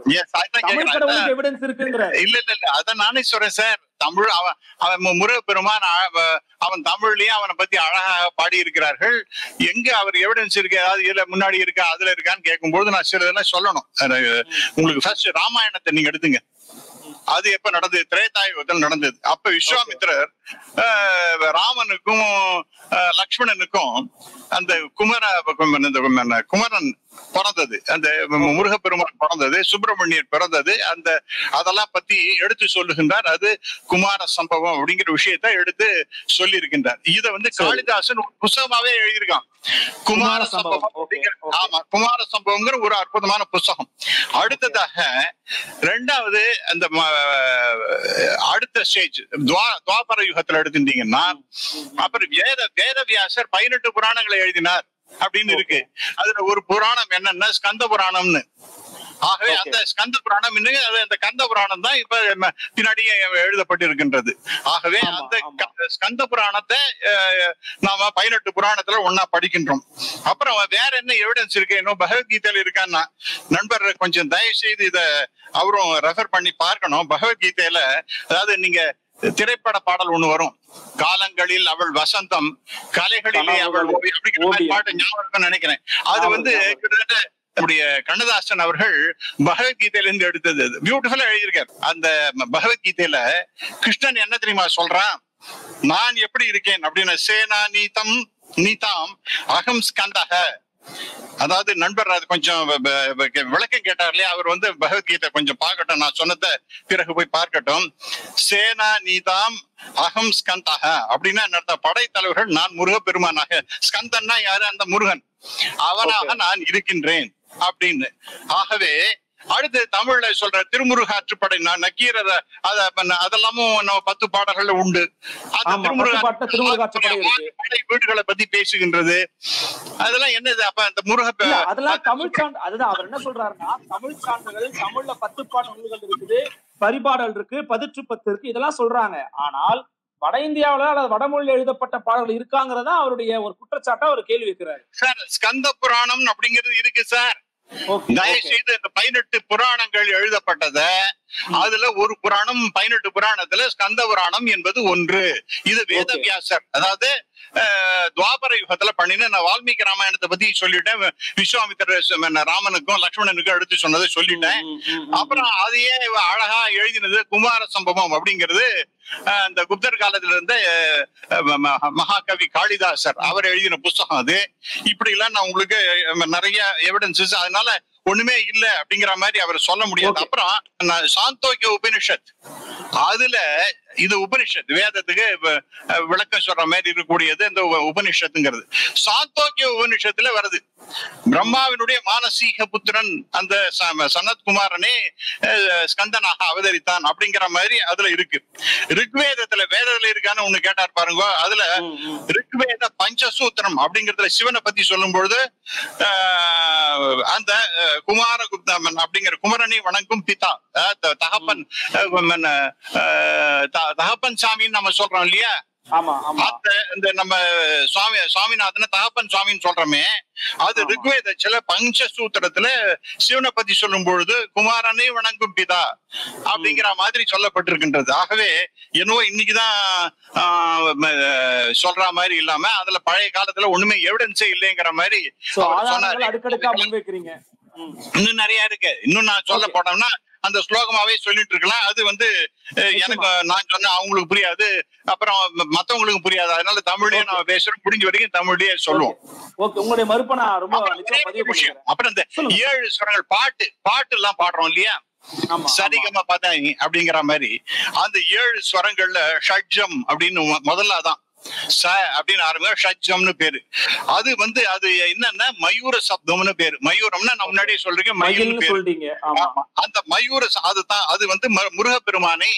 இல்ல இல்ல இல்ல அதான் நானே சொல்றேன் சார். தமிழ் அவன் அவன் முருகப்பெருமான் அவன் தமிழ்லயே அவனை பத்தி அழகாக பாடி இருக்கிறார்கள். எங்க அவர் எவிடன்ஸ் இருக்கு, அதாவது இதுல முன்னாடி இருக்கா அதுல இருக்கான்னு கேட்கும்போது நான் சில இதெல்லாம் சொல்லணும். உங்களுக்கு ஃபர்ஸ்ட் ராமாயணத்தை நீங்க எடுத்துங்க. அது எப்ப நடந்தது? திரேதாயுகத்தில் நடந்தது. அப்ப விஸ்வாமித்திரர் ராமனுக்கும் லக்ஷ்மணனுக்கும் அந்த குமர குமரன் பிறந்தது, அந்த முருகப்பெருமான் பிறந்தது, சுப்பிரமணியர் பிறந்தது, அந்த அதெல்லாம் பத்தி எடுத்து சொல்லுகின்றார். அது குமார சம்பவம் அப்படிங்கிற விஷயத்த எடுத்து சொல்லி இருக்கின்றார். இத வந்து காளிதாசன் ஒரு புத்தகமாவே எழுதியிருக்கான், குமார சம்பவம். ஆமா, குமார சம்பவம்ங்கிற ஒரு அற்புதமான புத்தகம். அடுத்ததாக ரெண்டாவது அந்த அடுத்த ஸ்டேஜ் துவாபர யுகத்துல எடுத்துட்டீங்கன்னா அப்புறம் வேத வேதவியாசர் பதினெட்டு புராணங்களை எழுதினார் அப்படின்னு இருக்கு. அதுல ஒரு புராணம் என்னன்னா ஸ்கந்த புராணம்னு. ஆகவே அந்த ஸ்கந்த புராணம் அந்த கந்த புராணம் தான் இப்ப பின்னாடியே எழுதப்பட்டிருக்கின்றது. ஆகவே அந்த ஸ்கந்த புராணத்தை நாம பதினெட்டு புராணத்துல ஒன்னா படிக்கின்றோம். அப்புறம் வேற என்ன எவிடன்ஸ் இருக்கு? இன்னும் பகவத்கீதையில இருக்கான்னா நண்பர் கொஞ்சம் தயவு செய்து இத அவரும் ரெஃபர் பண்ணி பார்க்கணும். பகவத்கீதையில அதாவது நீங்க திரைப்பட பாடல் ஒண்ணு வரும், காலங்களில் அவள் வசந்தம் கலைகளிலே அவள் அப்படிங்கிற மாதிரி பாட்டு ஞாபகம் நினைக்கிறேன். அது வந்து கிட்டத்தட்ட நம்முடைய கண்ணதாசன் அவர்கள் பகவத்கீதையில இருந்து எடுத்தது. பியூட்டிஃபுல்லா எழுதியிருக்காரு. அந்த பகவத்கீதையில கிருஷ்ணன் என்ன தெரியுமா சொல்றான்? நான் எப்படி இருக்கேன் அப்படின்னு, சேனா நீதம் நீதாம் அகம் ஸ்கந்தக. அதாவது நண்பர் அது கொஞ்சம் விளக்கம் கேட்டார் இல்லையா, அவர் வந்து பகவத்கீதை கொஞ்சம் பார்க்கட்டும், நான் சொன்னதை பிறகு போய் பார்க்கட்டும். சேனா நீதாம் அகம் ஸ்கந்தக அப்படின்னா என்ன? படைத்தலைவர்கள் நான் முருகப்பெருமானாக, ஸ்கந்தன்னா யாரு? அந்த முருகன், அவனாக நான் இருக்கின்றேன் அப்படின்னு. ஆகவே அடுத்து தமிழ்ல சொல்ற திருமுருகாற்றுப்படை நான் நக்கீரர் அதெல்லாமும் நம்ம பத்து பாடல்கள் உண்டு. அந்த திருமுருகாற்றுப்படை வீடுகளை பத்தி பேசுகின்றது. அதெல்லாம் என்னது? அப்ப அந்த முருக அதெல்லாம் தமிழ் சான்று. அதுதான் அவர் என்ன சொல்றாருன்னா, தமிழ் சான்றுகள் தமிழ்ல பத்து பாட்டு நூல்கள் இருக்குது, பரிபாடல் இருக்கு, பதிற்று பத்து இருக்கு, இதெல்லாம் சொல்றாங்க. ஆனால் வட இந்தியாவில அல்லது வடமொழியில எழுதப்பட்ட பாடல்கள் இருக்காங்கிறதா அவருடைய ஒரு குற்றச்சாட்டை அவர் கேள்வி வைக்கிறாரு. சார் ஸ்கந்த புராணம் அப்படிங்கிறது இருக்கு சார். தயவுசெய்து இந்த பதினெட்டு புராணங்கள் எழுதப்பட்டத அதுல ஒரு புராணம், பதினெட்டு புராணத்துல ஸ்கந்த புராணம் என்பது ஒன்று. இது வேதவியாசர் அதாவது துவாபர யுகத்துல பண்ணின. நான் வால்மீகி ராமாயணத்தை பத்தி சொல்லிட்டேன், விஸ்வாமித்திர ராமனுக்கும் லக்ஷ்மணனுக்கும் எடுத்து சொன்னதை சொல்லிட்டேன். அப்புறம் அதையே அழகா எழுதினது குமார சம்பவம் அப்படிங்கிறது அந்த குப்தர் காலத்துல இருந்த மகாகவி காளிதாசர் அவர் எழுதின புஸ்தகம் அது. இப்படி எல்லாம் நான் உங்களுக்கு நிறைய எவிடன்சஸ், அதனால ஒண்ணுமே இல்ல அப்படிங்கிற மாதிரி அவர் சொல்ல முடியாது. அப்புறம் சாந்தோக்கிய உபனிஷத், அதுல இது உபனிஷத் வேதத்துக்கு விளக்கம் சொல்ற மாதிரி இருக்கக்கூடியது இந்த உபனிஷத்துங்கிறது. சாந்தோக்கிய உபனிஷத்துல வருது, பிரம்மாவினுடைய மானசீக புத்திரன் அந்த சனத்குமாரனே ஸ்கந்தனாக அவதரித்தான் அப்படிங்கிற மாதிரி அதுல இருக்கு. ரிக்வேதத்துல வேதத்துல இருக்கான்னு ஒண்ணு கேட்டார் பாருங்க, அதுல ரிக்வேத பஞ்சசூத்திரம் அப்படிங்கறதுல சிவனை பத்தி சொல்லும் பொழுது அந்த குமார குப்தமன் அப்படிங்கிற குமரனை வணங்கும் பிதா, தகப்பன் தகப்பன் சாமின்னு நம்ம சொல்றோம் இல்லையா, இந்த நம்ம சுவாமி சுவாமிநாதன தகப்பன் சுவாமின்னு சொல்றோமே, அது ரிக்வேத சில பஞ்சசூத்திரத்துல சிவனை பத்தி சொல்லும் பொழுது குமாரனை வணங்கும் பிதா அப்படிங்கிற மாதிரி சொல்லப்பட்டிருக்கின்றது. ஆகவே என்னவோ இன்னைக்குதான் சொல்ற மாதிரி இல்லாம அதுல பழைய காலத்துல ஒண்ணுமே எவிடன்ஸே இல்லைங்கிற மாதிரி சொன்னாரு. இன்னும் நிறைய இருக்கு, இன்னும் நான் சொல்ல போனோம்னா அந்த ஸ்லோகமாவே சொல்லிட்டு இருக்கலாம். அது வந்து எனக்கு நான் சொன்ன அவங்களுக்கு புரியாது, அப்புறம் மத்தவங்களுக்கு புரியாது. அதனால தமிழ்லயே நம்ம பேசுறோம், முடிஞ்ச வரைக்கும் தமிழ்லயே சொல்லுவோம். உங்களுடைய மறுப்பு நான் ரொம்ப விஷயம். அப்புறம் இந்த ஏழு ஸ்வரங்கள் பாட்டு பாட்டு எல்லாம் பாடுறோம் இல்லையா, சரிகமா பதானி அப்படிங்கிற மாதிரி அந்த ஏழு ஸ்வரங்கள்ல ஷட்ஜம் அப்படின்னு முதல்ல அதான் ச அப்படின்னு ஆரம்பிக்க ஷட்ஜம்னு பேரு. அது வந்து அது என்னன்னா மயூர சப்தம்னு பேரு. மயூரம்னா நான் முன்னாடியே சொல்றேன், மயில் சொல்றீங்க. அந்த மயூர அதுதான் அது வந்து முருகப்பெருமானை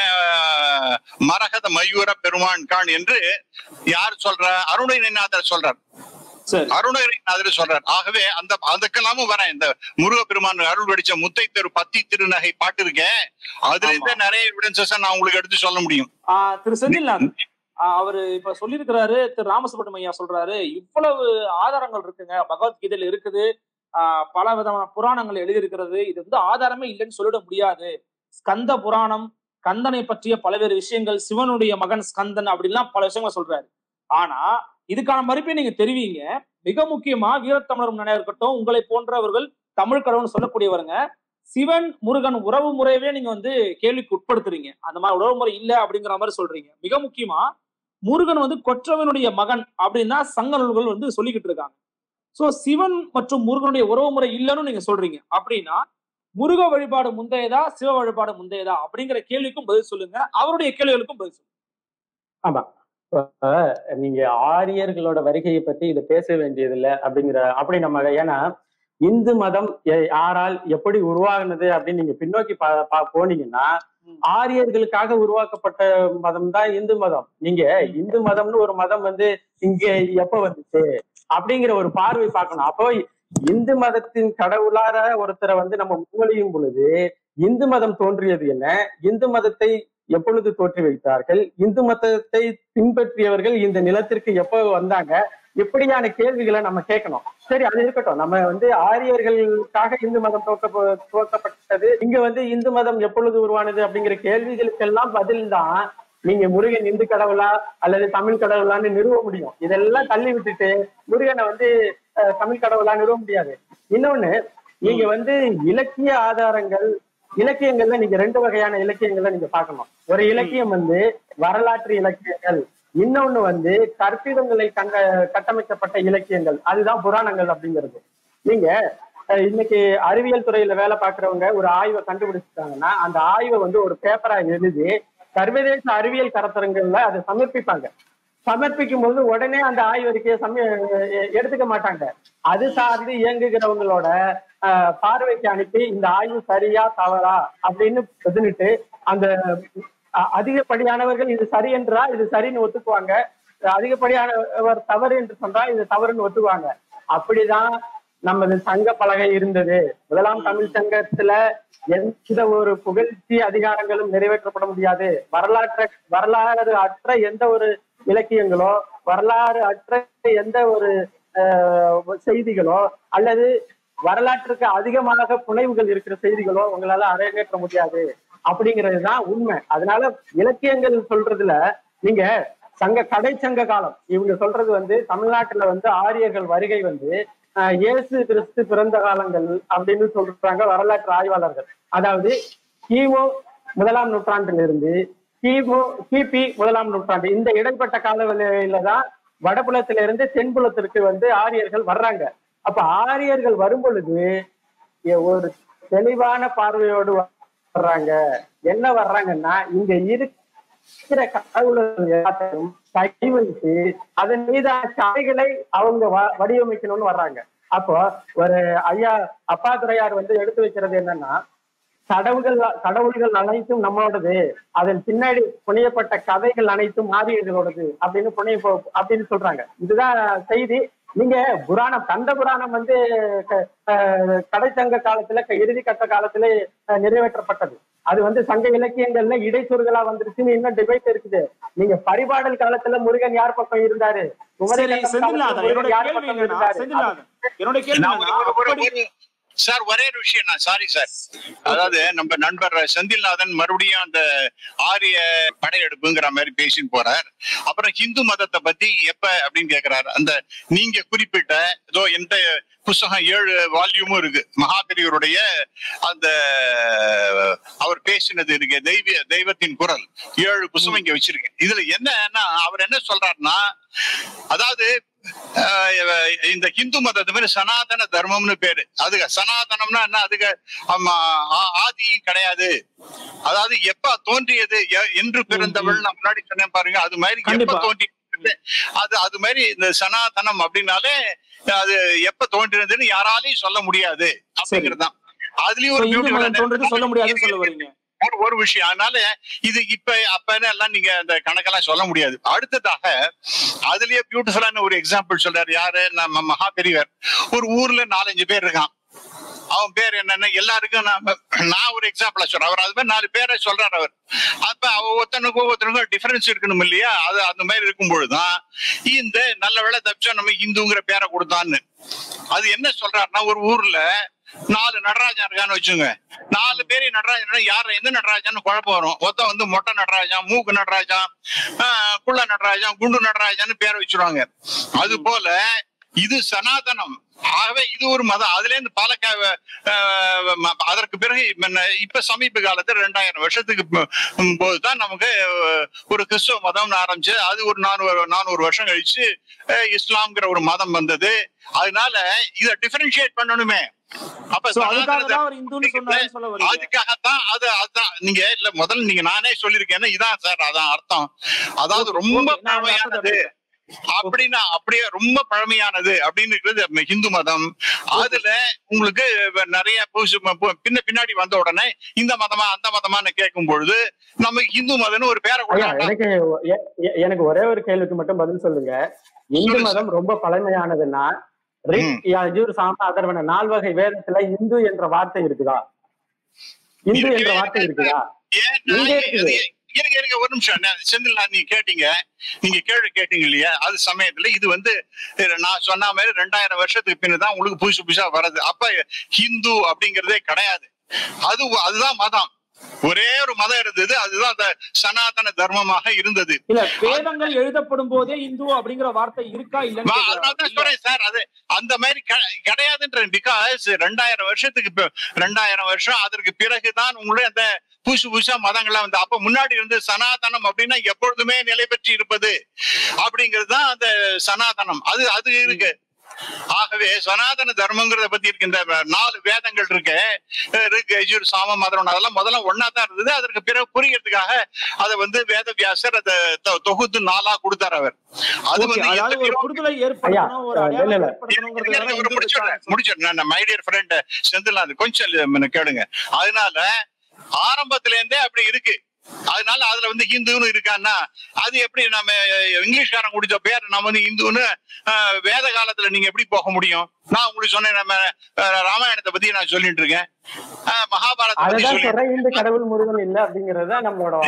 மரகத மயூர பெருமான் கான் என்று யார் சொல்ற, அருணகிரிநாதர் சொல்றார், அருணகிரிநாதர் சொல்றார். ஆகவே அந்த அதுக்கெல்லாமும் வரேன். இந்த முருகப்பெருமான் அருள் வடிச்ச முத்தை தெரு பத்தி திருநகை பாட்டு இருக்கேன், அதுல இருந்து நிறைய எவிடன்சஸ் நான் உங்களுக்கு எடுத்து சொல்ல முடியும். திரு செந்தில்நாத் அவரு இப்ப சொல்லியிருக்கிறாரு, திரு ராமசுப்ரமணியம் ஐயா சொல்றாரு, இவ்வளவு ஆதாரங்கள் இருக்குங்க, பகவத்கீதையில இருக்குது, ஆஹ் பல விதமான புராணங்கள் எழுதியிருக்கிறது, இது வந்து ஆதாரமே இல்லைன்னு சொல்லிட முடியாது. ஸ்கந்த புராணம், கந்தனை பற்றிய பல்வேறு விஷயங்கள், சிவனுடைய மகன் ஸ்கந்தன் அப்படின்லாம் பல விஷயங்கள் சொல்றாரு. ஆனா இதுக்கான மறுப்பை நீங்க தெரிவிங்க. மிக முக்கியமா வீரத்தமிழர் நினைவு இருக்கட்டும், உங்களை போன்றவர்கள் தமிழ் கடவுள்னு சொல்லக்கூடியவருங்க, சிவன் முருகன் உறவு முறையவே நீங்க வந்து கேள்விக்கு உட்படுத்துறீங்க. அந்த மாதிரி உறவு முறை இல்ல அப்படிங்கிற மாதிரி சொல்றீங்க. மிக முக்கியமா முருகன் வந்து கொற்றவனுடைய மகன் அப்படின்னா சங்க நூல்கள் வந்து சொல்லிக்கிட்டு இருக்காங்க. சோ சிவன் மற்றும் முருகனுடைய உறவு முறை இல்லைன்னு நீங்க சொல்றீங்க. அப்படின்னா முருக வழிபாடு முந்தையதா சிவ வழிபாடு முந்தையதா அப்படிங்கிற கேள்விக்கும் பதில் சொல்லுங்க, அவருடைய கேள்விகளுக்கும் பதில் சொல்லுங்க. ஆமா, நீங்க ஆரியர்களோட வருகையை பத்தி இதை பேச வேண்டியது இல்லை அப்படிங்கிற அப்படி நம்ம, ஏன்னா இந்து மதம் யாரால் எப்படி உருவாகினது அப்படின்னு நீங்க பின்னோக்கி போனீங்கன்னா ஆரியர்களுக்காக உருவாக்கப்பட்ட மதம் தான் இந்து மதம். நீங்க இந்து மதம்னு ஒரு மதம் வந்து இங்க எப்ப வந்துச்சு அப்படிங்கிற ஒரு பார்வை பார்க்கணும். அப்போ இந்து மதத்தின் கடவுளார ஒருத்தரை வந்து நம்ம முன்மொழியும் பொழுது இந்து மதம் தோன்றியது என்ன, இந்து மதத்தை எப்பொழுது தோற்றி வைத்தார்கள், இந்து மதத்தை பின்பற்றியவர்கள் இந்த நிலத்திற்கு எப்போ வந்தாங்க, இப்படியான கேள்விகளை நம்ம கேட்கணும். சரி, அது இருக்கட்டும். நம்ம வந்து ஆரியர்களுக்காக இந்து மதம் தோற்ற துவக்கப்பட்டது, இங்க வந்து இந்து மதம் எப்பொழுது உருவானது அப்படிங்கிற கேள்விகளுக்கெல்லாம் பதில் தான் நீங்க முருகன் இந்து கடவுளா அல்லது தமிழ் கடவுளான்னு நிறுவ முடியும். இதெல்லாம் தள்ளி விட்டுட்டு முருகனை வந்து தமிழ் கடவுளா நிறுவ முடியாது. இன்னொன்னு, நீங்க வந்து இலக்கிய ஆதாரங்கள், இலக்கியங்கள்ல நீங்க ரெண்டு வகையான இலக்கியங்கள்ல நீங்க பார்க்கணும். ஒரு இலக்கியம் வந்து வரலாற்று இலக்கியங்கள், இன்னொன்னு வந்து கற்பிதங்களை கண்ட கட்டமைக்கப்பட்ட இலக்கியங்கள், அதுதான் புராணங்கள் அப்படிங்கிறது. நீங்க இன்னைக்கு அறிவியல் துறையில வேலை பார்க்கறவங்க ஒரு ஆய்வை கண்டுபிடிச்சிட்டாங்கன்னா அந்த ஆய்வை வந்து ஒரு பேப்பரா எழுதி சர்வதேச அறிவியல் கருத்தரங்கள்ல அதை சமர்ப்பிப்பாங்க. சமர்ப்பிக்கும் போது உடனே அந்த ஆய்வறிக்கையை சம எடுத்துக்க மாட்டாங்க. அது சார்ந்து இயங்குகிறவங்களோட ஆஹ் பார்வைக்கு அனுப்பி இந்த ஆய்வு சரியா தவறா அப்படின்னு பதினிட்டு அந்த அதிகப்படியானவர்கள் இது சரி என்றா இது சரின்னு ஒத்துக்குவாங்க, அதிகப்படியானவர் தவறு என்று சொன்னா இது தவறுன்னு ஒத்துக்குவாங்க. அப்படிதான் நமது சங்க பலகை இருந்தது. முதலாம் தமிழ் சங்கத்துல எந்த ஒரு புகழ்ச்சி அதிகாரங்களும் நிறைவேற்றப்பட முடியாது. வரலாற்ற வரலாறு அற்ற எந்த ஒரு இலக்கியங்களோ, வரலாறு அற்ற எந்த ஒரு செய்திகளோ அல்லது வரலாற்றுக்கு அதிகமாக புனைவுகள் இருக்கிற செய்திகளோ உங்களால அரங்கேற்ற முடியாது அப்படிங்கிறதுதான் உண்மை. அதனால இலக்கியங்கள் சொல்றதுல நீங்க சங்க கடை சங்க காலம் இவங்க சொல்றது வந்து தமிழ்நாட்டுல வந்து ஆரியர்கள் வருகை வந்து ஆஹ் இயேசு கிறிஸ்து பிறந்த காலங்கள் அப்படின்னு சொல்றாங்க வரலாற்று ஆய்வாளர்கள். அதாவது கிமு முதலாம் நூற்றாண்டிலிருந்து கிமு கிபி முதலாம் நூற்றாண்டு இந்த இடைப்பட்ட காலவெளியில தான் வடபுலத்தில இருந்து தென்புலத்திற்கு வந்து ஆரியர்கள் வர்றாங்க. அப்ப ஆரியர்கள் வரும் பொழுது ஒரு தெளிவான பார்வையோடு வர்றாங்க. என்ன வர்றாங்கன்னா, இங்க இருக்கிற கடவுள்கள் எல்லாத்தையும் கை வைத்து அதன் மீதான கதைகளை அவங்க வடிவமைக்கணும்னு வர்றாங்க. அப்போ ஒரு ஐயா அப்பா துரையார் வந்து எடுத்து வைக்கிறது என்னன்னா, கடவுள்கள் கடவுள்கள் அனைத்தும் நம்மளோடது, அதன் பின்னாடி புனையப்பட்ட கதைகள் அனைத்தும் ஆரியர்களோடது அப்படின்னு புனைய அப்படின்னு சொல்றாங்க. இதுதான் செய்தி. நீங்க புராணம் கந்த புராணம் வந்து கடைச்சங்க காலத்துல இறுதி கட்ட காலத்துல நிறைவேற்றப்பட்டது. அது வந்து சங்க இலக்கியங்கள்ல இடைச்சொற்களா வந்துருச்சுன்னு இன்னும் டிபேட் இருக்குது. நீங்க பரிபாடல் காலத்துல முருகன் யார் பக்கம் இருந்தாரு, யார் பக்கம் இருந்தாரு? சார் ஒரே ஒரு விஷயம், நான் சாரி சார், அதாவது நம்ம நண்பர் செந்தில்நாதன் மறுபடியும் அந்த ஆரிய படையெடுப்புங்கிற மாதிரி பேசின்னு போறார். அப்புறம் ஹிந்து மதத்தை பத்தி எப்ப அப்படின்னு கேக்குறாரு. அந்த நீங்க குறிப்பிட்ட ஏதோ எந்த புஸ்தகம் ஏழு வால்யூமும் இருக்கு, மகாபெரியவருடைய அந்த அவர் பேசினது இருக்கு, தெய்வ தெய்வத்தின் குரல், ஏழு புஸ்தகம் இங்க வச்சிருக்கேன். இதுல என்னன்னா அவர் என்ன சொல்றாருன்னா, அதாவது இந்த ஹிந்து மதத்து மாதிரி சனாதன தர்மம்னு பேரு. அதுக்கு சனாதனம்னா என்ன, அதுக்கு ஆதியும் கிடையாது. அதாவது எப்ப தோன்றியது என்று பிறந்தவள் நான் முன்னாடி சொன்னேன் பாருங்க, அது மாதிரி எப்ப தோன்றி அது அது மாதிரி இந்த சனாதனம் அப்படின்னாலே அது எப்ப தோன்றினதுன்னு யாராலையும் சொல்ல முடியாது அப்படிங்கிறதுதான். அதுலயும் ஒரு சொல்ல முடியாதுன்னு சொல்ல வரீங்க ஒரு விஷயம். அதனால இது இப்ப அப்ப எல்லாம் நீங்க அந்த கணக்கெல்லாம் சொல்ல முடியாது. அடுத்ததாக அதுலயே பியூட்டிஃபுல்லான ஒரு எக்ஸாம்பிள் சொல்றாரு. யாரு, நம்ம மகா பெரியவர். ஒரு ஊர்ல நாலஞ்சு பேர் இருக்கான். அவன் பேர் என்னன்னா, எல்லாருக்கும் நான் நான் ஒரு எக்ஸாம்பிளா சொல்றேன். அவர் அது மாதிரி நாலு பேரை சொல்றாரு அவர். அப்ப அவ ஒருத்தனுக்கும் ஒவ்வொருத்தனுக்கும் டிஃபரன்ஸ் இருக்கணும் இல்லையா? அது அந்த மாதிரி இருக்கும் பொழுதுதான் இந்த நல்ல வேலை தப்பிச்சா நம்ம இந்துங்கிற பேரை கொடுத்தான்னு. அது என்ன சொல்றாருன்னா, ஒரு ஊர்ல நாலு நடராஜன் இருக்கான்னு வச்சுங்க. நாலு பேரு நடராஜன், யார எந்த நடராஜான்னு குழப்பம் வரும். ஒருத்தன் வந்து மொட்டை நடராஜன், மூக்கு நடராஜன், குள்ள நடராஜன், குண்டு நடராஜான்னு பேரை வச்சிருவாங்க. அது போல இது சனாதனம். ஆகவே இது ஒரு மதம். அதுல இருந்து பல அதற்கு பிறகு இப்ப சமீப காலத்துல ரெண்டாயிரம் வருஷத்துக்கு போதுதான் நமக்கு ஒரு கிறிஸ்துவ மதம் ஆரம்பிச்சு, அது ஒரு நானூறு நானூறு வருஷம் கழிச்சு இஸ்லாம்ங்கிற ஒரு மதம் வந்தது. அதனால இத டிஃபரன்ஷியேட் பண்ணணுமே. அப்ப அதுக்காகத்தான் அது அதான் நீங்க இல்ல முதல்ல நீங்க நானே சொல்லிருக்கேன், இதான் சார் அதான் அர்த்தம். அதாவது ரொம்ப பழமையானது அப்படின்னா, அப்படியே ரொம்ப பழமையானது அப்படின்னு இருக்கிறது ஹிந்து மதம். அதுல உங்களுக்கு நிறைய பின்ன பின்னாடி வந்த உடனே இந்த மதமா அந்த மதமான்னு கேட்கும் பொழுது நமக்கு ஹிந்து மதம்னு ஒரு பேரை எனக்கு எனக்கு ஒரே ஒரு கேள்விக்கு மட்டும் பதில் சொல்லுங்க. இந்து மதம் ரொம்ப பழமையானதுன்னா அதர்வன நால்வகை வேதத்துல இந்து என்ற வார்த்தை இருக்குதா? இந்து என்ற வார்த்தை இருக்குதா? இருங்க இருங்க ஒரு நிமிஷம். செந்தில், நீங்க கேட்டீங்க, நீங்க கேள்வி கேட்டீங்க இல்லையா? அது சமயத்துல இது வந்து நான் சொன்ன மாதிரி ரெண்டாயிரம் வருஷத்துக்கு பின்னதான் உங்களுக்கு புதுசு புதுசா வர்றது. அப்ப ஹிந்து அப்படிங்கறதே கிடையாது. அது அதுதான் மதம். ஒரே ஒரு மதம் இருந்தது, அதுதான் அந்த சனாதன தர்மமாக இருந்தது. இல்ல, வேதங்கள் எழுதப்படும் போதே இந்து அப்படிங்கிற வார்த்தை இருக்கா இல்லன்னு சொல்றேன் சார். அது அந்த மாதிரி கிடையாதுன்ற. பிகாஸ் ரெண்டாயிரம் வருஷத்துக்கு ரெண்டாயிரம் வருஷம் அதற்கு பிறகுதான் உங்களுடைய அந்த புதுசு புதுசா மதங்கள்லாம் வந்து, அப்ப முன்னாடி இருந்து சனாதனம் அப்படின்னா எப்பொழுதுமே நிலை பெற்று இருப்பது அப்படிங்கிறது தான் அந்த சனாதனம். அது அது இருக்கு. ஆகவே சனாதன தர்மங்கிறத பத்தி இருக்கு. இந்த நாலு வேதங்கள் இருக்கு, ரிக், யஜுர், சாமம், அதர்வணம், அதெல்லாம் முதல்ல ஒன்னா தான் இருந்தது. அதற்கு பிறகு புரியறதுக்காக அதை வந்து வேத வியாசர் அதை தொகுத்து நாளா கொடுத்தார் அவர். அது வந்து முடிச்சிருந்தேன் மை டியர் ஃப்ரெண்ட் செந்தில், அது கொஞ்சம் கேளுங்க. அதனால ஆரம்பத்துல இருந்தே அப்படி இருக்கு. அதனால அதுல வந்து ஹிந்துன்னு இருக்கான்னா அது எப்படி நம்ம இங்கிலீஷ்காரன் கொடுத்த பேர் நம்ம வந்து இந்துன்னு வேத காலத்துல நீங்க எப்படி போக முடியும்? நான் உங்களுக்கு சொன்னேன், நம்ம ராமாயணத்தை பத்தி நான் சொல்லிட்டு இருக்கேன், மகாபாரத கடவுள் முருகன் இல்ல அப்படிங்கறத நம்மளோட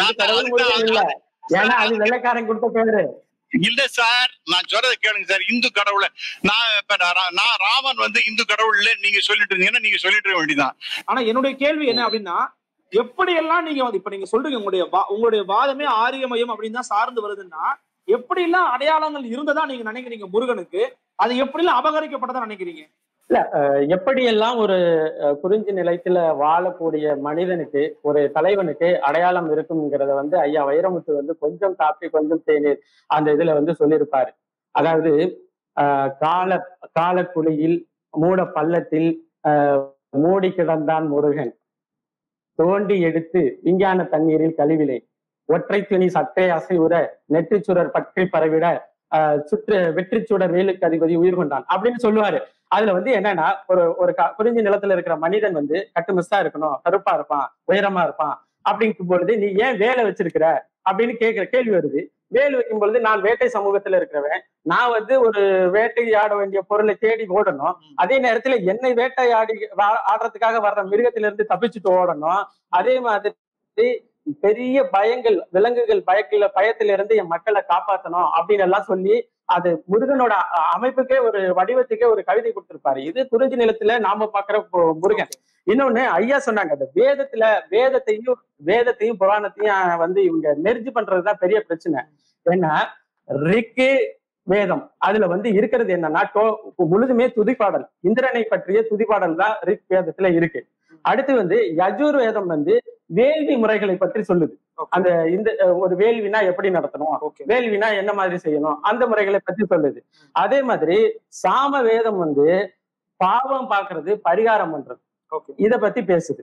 வெள்ளைக்காரன் கொடுத்த பேரு இல்ல சார். நான் சொல்றதை கேளுங்க சார். இந்து கடவுளை நான் இப்ப நான் ராமன் வந்து இந்து கடவுள் இல்ல நீங்க சொல்லிட்டு இருந்தீங்கன்னா நீங்க சொல்லிட்டு இருக்க வேண்டியதான். ஆனா என்னுடைய கேள்வி என்ன அப்படின்னா, எப்படி எல்லாம் நீங்க வந்து இப்ப நீங்க சொல்றீங்க உங்களுடைய உங்களுடைய வாதமே ஆரியமயம் அப்படின்னு தான் சார்ந்து வருதுன்னா, எப்படி எல்லாம் அடையாளங்கள் இருந்ததா நீங்க நினைக்கிறீங்க முருகனுக்கு? அது எப்படி எல்லாம் அபகரிக்கப்பட்டதா நினைக்கிறீங்க? இல்ல எப்படியெல்லாம் ஒரு குறிஞ்சி நிலையத்துல வாழக்கூடிய மனிதனுக்கு, ஒரு தலைவனுக்கு அடையாளம் இருக்குங்கிறத வந்து ஐயா வைரமுத்து வந்து கொஞ்சம் காப்பி கொஞ்சம் தேநீர் அந்த இதுல வந்து சொல்லியிருப்பாரு. அதாவது ஆஹ் கால கால குழியில் மூட பள்ளத்தில் ஆஹ் மூடி கிடந்தான் முருகன், தோண்டி எடுத்து விஞ்ஞான தண்ணீரில் கழிவிலே, ஒற்றை துணி சற்றே அசைவுற நெற்றி சுடர் பற்றி பரவிட ஆஹ் சுற்று வெற்றி சுடர் வேலுக்கு அதிபதி உயிர் கொண்டான் அப்படின்னு சொல்லுவாரு. அதுல வந்து என்னன்னா, ஒரு ஒரு குறிஞ்சி நிலத்துல இருக்கிற மனிதன் வந்து கட்டுமஸ்தா இருக்கணும், கருப்பா இருப்பான், உயரமா இருப்பான் அப்படிங்கும் பொழுது நீ ஏன் வேலை வச்சிருக்கிற அப்படின்னு கேட்கிற கேள்வி வருது. வேலை வைக்கும் பொழுது நான் வேட்டை சமூகத்துல இருக்கிறவன், நான் வந்து ஒரு வேட்டையாட வேண்டிய பொருளை தேடி ஓடணும், அதே நேரத்துல என்னை வேட்டையாடி ஆடுறதுக்காக வர்ற மிருகத்திலிருந்து தப்பிச்சுட்டு ஓடணும், அதே மாதிரி பெரிய பயங்கள் விலங்குகள் பயக்கல பயத்திலிருந்து என் மக்களை காப்பாற்றணும் அப்படின்னு எல்லாம் சொல்லி அது முருகனோட அமைப்புக்கே ஒரு வடிவத்துக்கே ஒரு கவிதை கொடுத்திருப்பாரு. இது குறிஞ்சி நிலத்துல நாம பாக்குற முருகன். இன்னொன்னு ஐயா சொன்னாங்க, அந்த வேதத்துல வேதத்தையும் வேதத்தையும் புராணத்தையும் வந்து இவங்க மெர்ஜ் பண்றதுதான் பெரிய பிரச்சனை. ஏன்னா ரிக்கு வேதம் அதுல வந்து இருக்கிறது என்னன்னா முழுதுமே துதிப்பாடல், இந்திரனை பற்றிய துதிப்பாடல் தான் ரிக் வேதத்துல இருக்கு. அடுத்து வந்து யஜுர் வேதம் வந்து வேள்வி முறைகளை பற்றி சொல்லுது. அந்த இந்த ஒரு வேள்வினா எப்படி நடத்தணும், வேள்வினா என்ன மாதிரி செய்யணும், அந்த முறைகளை பற்றி சொல்லுது. அதே மாதிரி சாம வேதம் வந்து பாவம் பாக்குறது, பரிகாரம் பண்றது, இத பத்தி பேசுது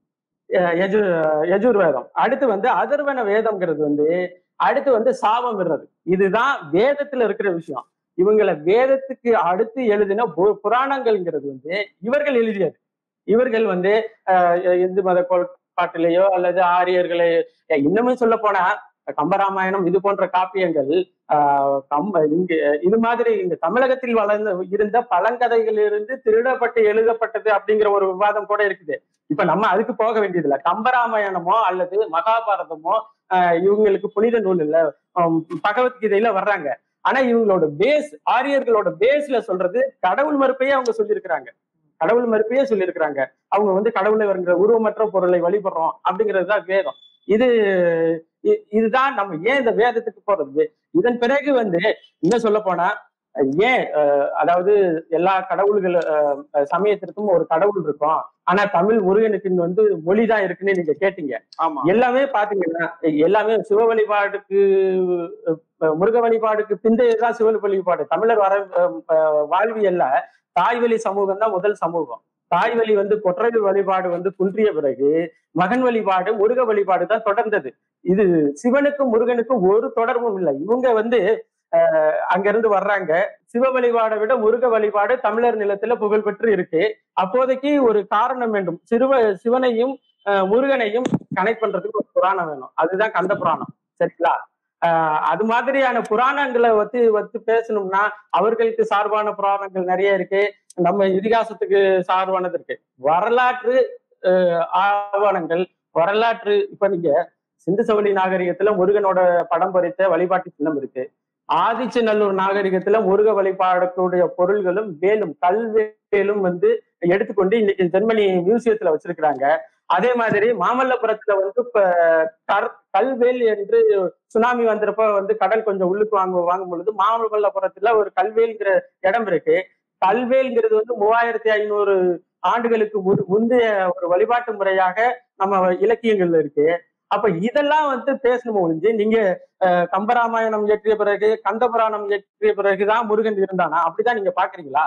யஜு யஜுர் வேதம். அடுத்து வந்து அதர்வன வேதம்ங்கிறது வந்து அடுத்து வந்து சாபம் விடுறது. இதுதான் வேதத்துல இருக்கிற விஷயம். இவங்களை வேதத்துக்கு அடுத்து எழுதின புராணங்கள்ங்கிறது வந்து இவர்கள் எழுதியது. இவர்கள் வந்து அஹ் இந்து மத கோட்பாட்டிலேயோ அல்லது ஆரியர்களை இன்னுமே சொல்ல போனா கம்பராமாயணம் இது போன்ற காப்பியங்கள் ஆஹ் கம்ப இங்க இது மாதிரி இந்த தமிழகத்தில் வளர்ந்து இருந்த பழங்கதைகளிலிருந்து திருடப்பட்டு எழுதப்பட்டது அப்படிங்கிற ஒரு விவாதம் கூட இருக்குது. இப்ப நம்ம அதுக்கு போக வேண்டியதில்லை. கம்பராமாயணமோ அல்லது மகாபாரதமோ ஆஹ் இவங்களுக்கு புனித நூல் இல்ல, பகவத்கீதையில வர்றாங்க. ஆனா இவங்களோட பேஸ், ஆரியர்களோட பேஸ்ல சொல்றது கடவுள் மறுப்பையே அவங்க சொல்லியிருக்கிறாங்க. கடவுள் மறுப்பையே சொல்லியிருக்கிறாங்க. அவங்க வந்து கடவுளை வருகிற உருவமற்ற பொருளை வழிபடுறோம் அப்படிங்கிறதுதான் வேதம். இது இதுதான் நம்ம ஏன் இந்த வேதத்துக்கு போறது. இதன் பிறகு வந்து இன்னும் சொல்ல போனா ஏன் அதாவது எல்லா கடவுள்கள் சமயத்திற்கும் ஒரு கடவுள் இருக்கும், ஆனா தமிழ் முருகனுக்கு வந்து மொழிதான் இருக்குன்னு நீங்க கேட்டீங்க. ஆமா, எல்லாமே பாத்தீங்கன்னா எல்லாமே சிவ வழிபாடுக்கு முருக வழிபாடுக்கு பிந்தையதான் சிவ வழிபாடு. தமிழர் வர வாழ்வியல்ல தாய்வழி சமூகம் தான் முதல் சமூகம். தாய்வழி வந்து கொற்றை வழிபாடு வந்து குன்றிய பிறகு மகன் வழிபாடு முருக வழிபாடு தான் தொடர்ந்தது. இது சிவனுக்கும் முருகனுக்கும் ஒரு தொடர்பும் இல்லை. இவங்க வந்து அஹ் அங்கிருந்து வர்றாங்க. சிவ வழிபாடை விட முருக வழிபாடு தமிழர் நிலத்துல புகழ் பெற்று இருக்கு. அப்போதைக்கு ஒரு காரணம் வேண்டும், சிறுவ சிவனையும் அஹ் முருகனையும் கனெக்ட் பண்றதுக்கு ஒரு புராணம் வேணும். அதுதான் கந்த புராணம். சரிங்களா? ஆஹ் அது மாதிரியான புராணங்களை வச்சு வச்சு பேசணும்னா அவர்களுக்கு சார்பான புராணங்கள் நிறைய இருக்கு, நம்ம இதிகாசத்துக்கு சார்பானது இருக்கு. வரலாற்று அஹ் ஆவணங்கள், வரலாற்று இப்ப நீங்க சிந்து சவழி நாகரிகத்துல முருகனோட படம் பொறித்த வழிபாட்டு சின்னம் இருக்கு. ஆதிச்சநல்லூர் நாகரிகத்துல முருக வழிபாடக்கூடிய பொருள்களும் வேலும் கல்வேலும் வந்து எடுத்துக்கொண்டு இன்னைக்கு ஜெர்மனி மியூசியத்துல வச்சிருக்கிறாங்க. அதே மாதிரி மாமல்லபுரத்துல வந்து இப்ப கல்வேல் என்று சுனாமி வந்தப்ப வந்து கடல் கொஞ்சம் உள்ளுக்கு வாங்க வாங்கும் பொழுது மாமல்லபுரத்துல ஒரு கல்வேல்ங்கிற இடம் இருக்கு. கல்வேல்ங்கிறது வந்து மூவாயிரத்தி ஐநூறு ஆண்டுகளுக்கு முந்தைய ஒரு வழிபாட்டு முறையாக நம்ம இலக்கியங்கள்ல இருக்கு. அப்ப இதெல்லாம் வந்து பேசணும் ஒழிஞ்சு நீங்க அஹ் கம்பராமாயணம் இயற்றிய பிறகு கந்தபுராணம் இயற்றிய பிறகுதான் முருகன் இருந்தானா அப்படிதான் நீங்க பாக்குறீங்களா?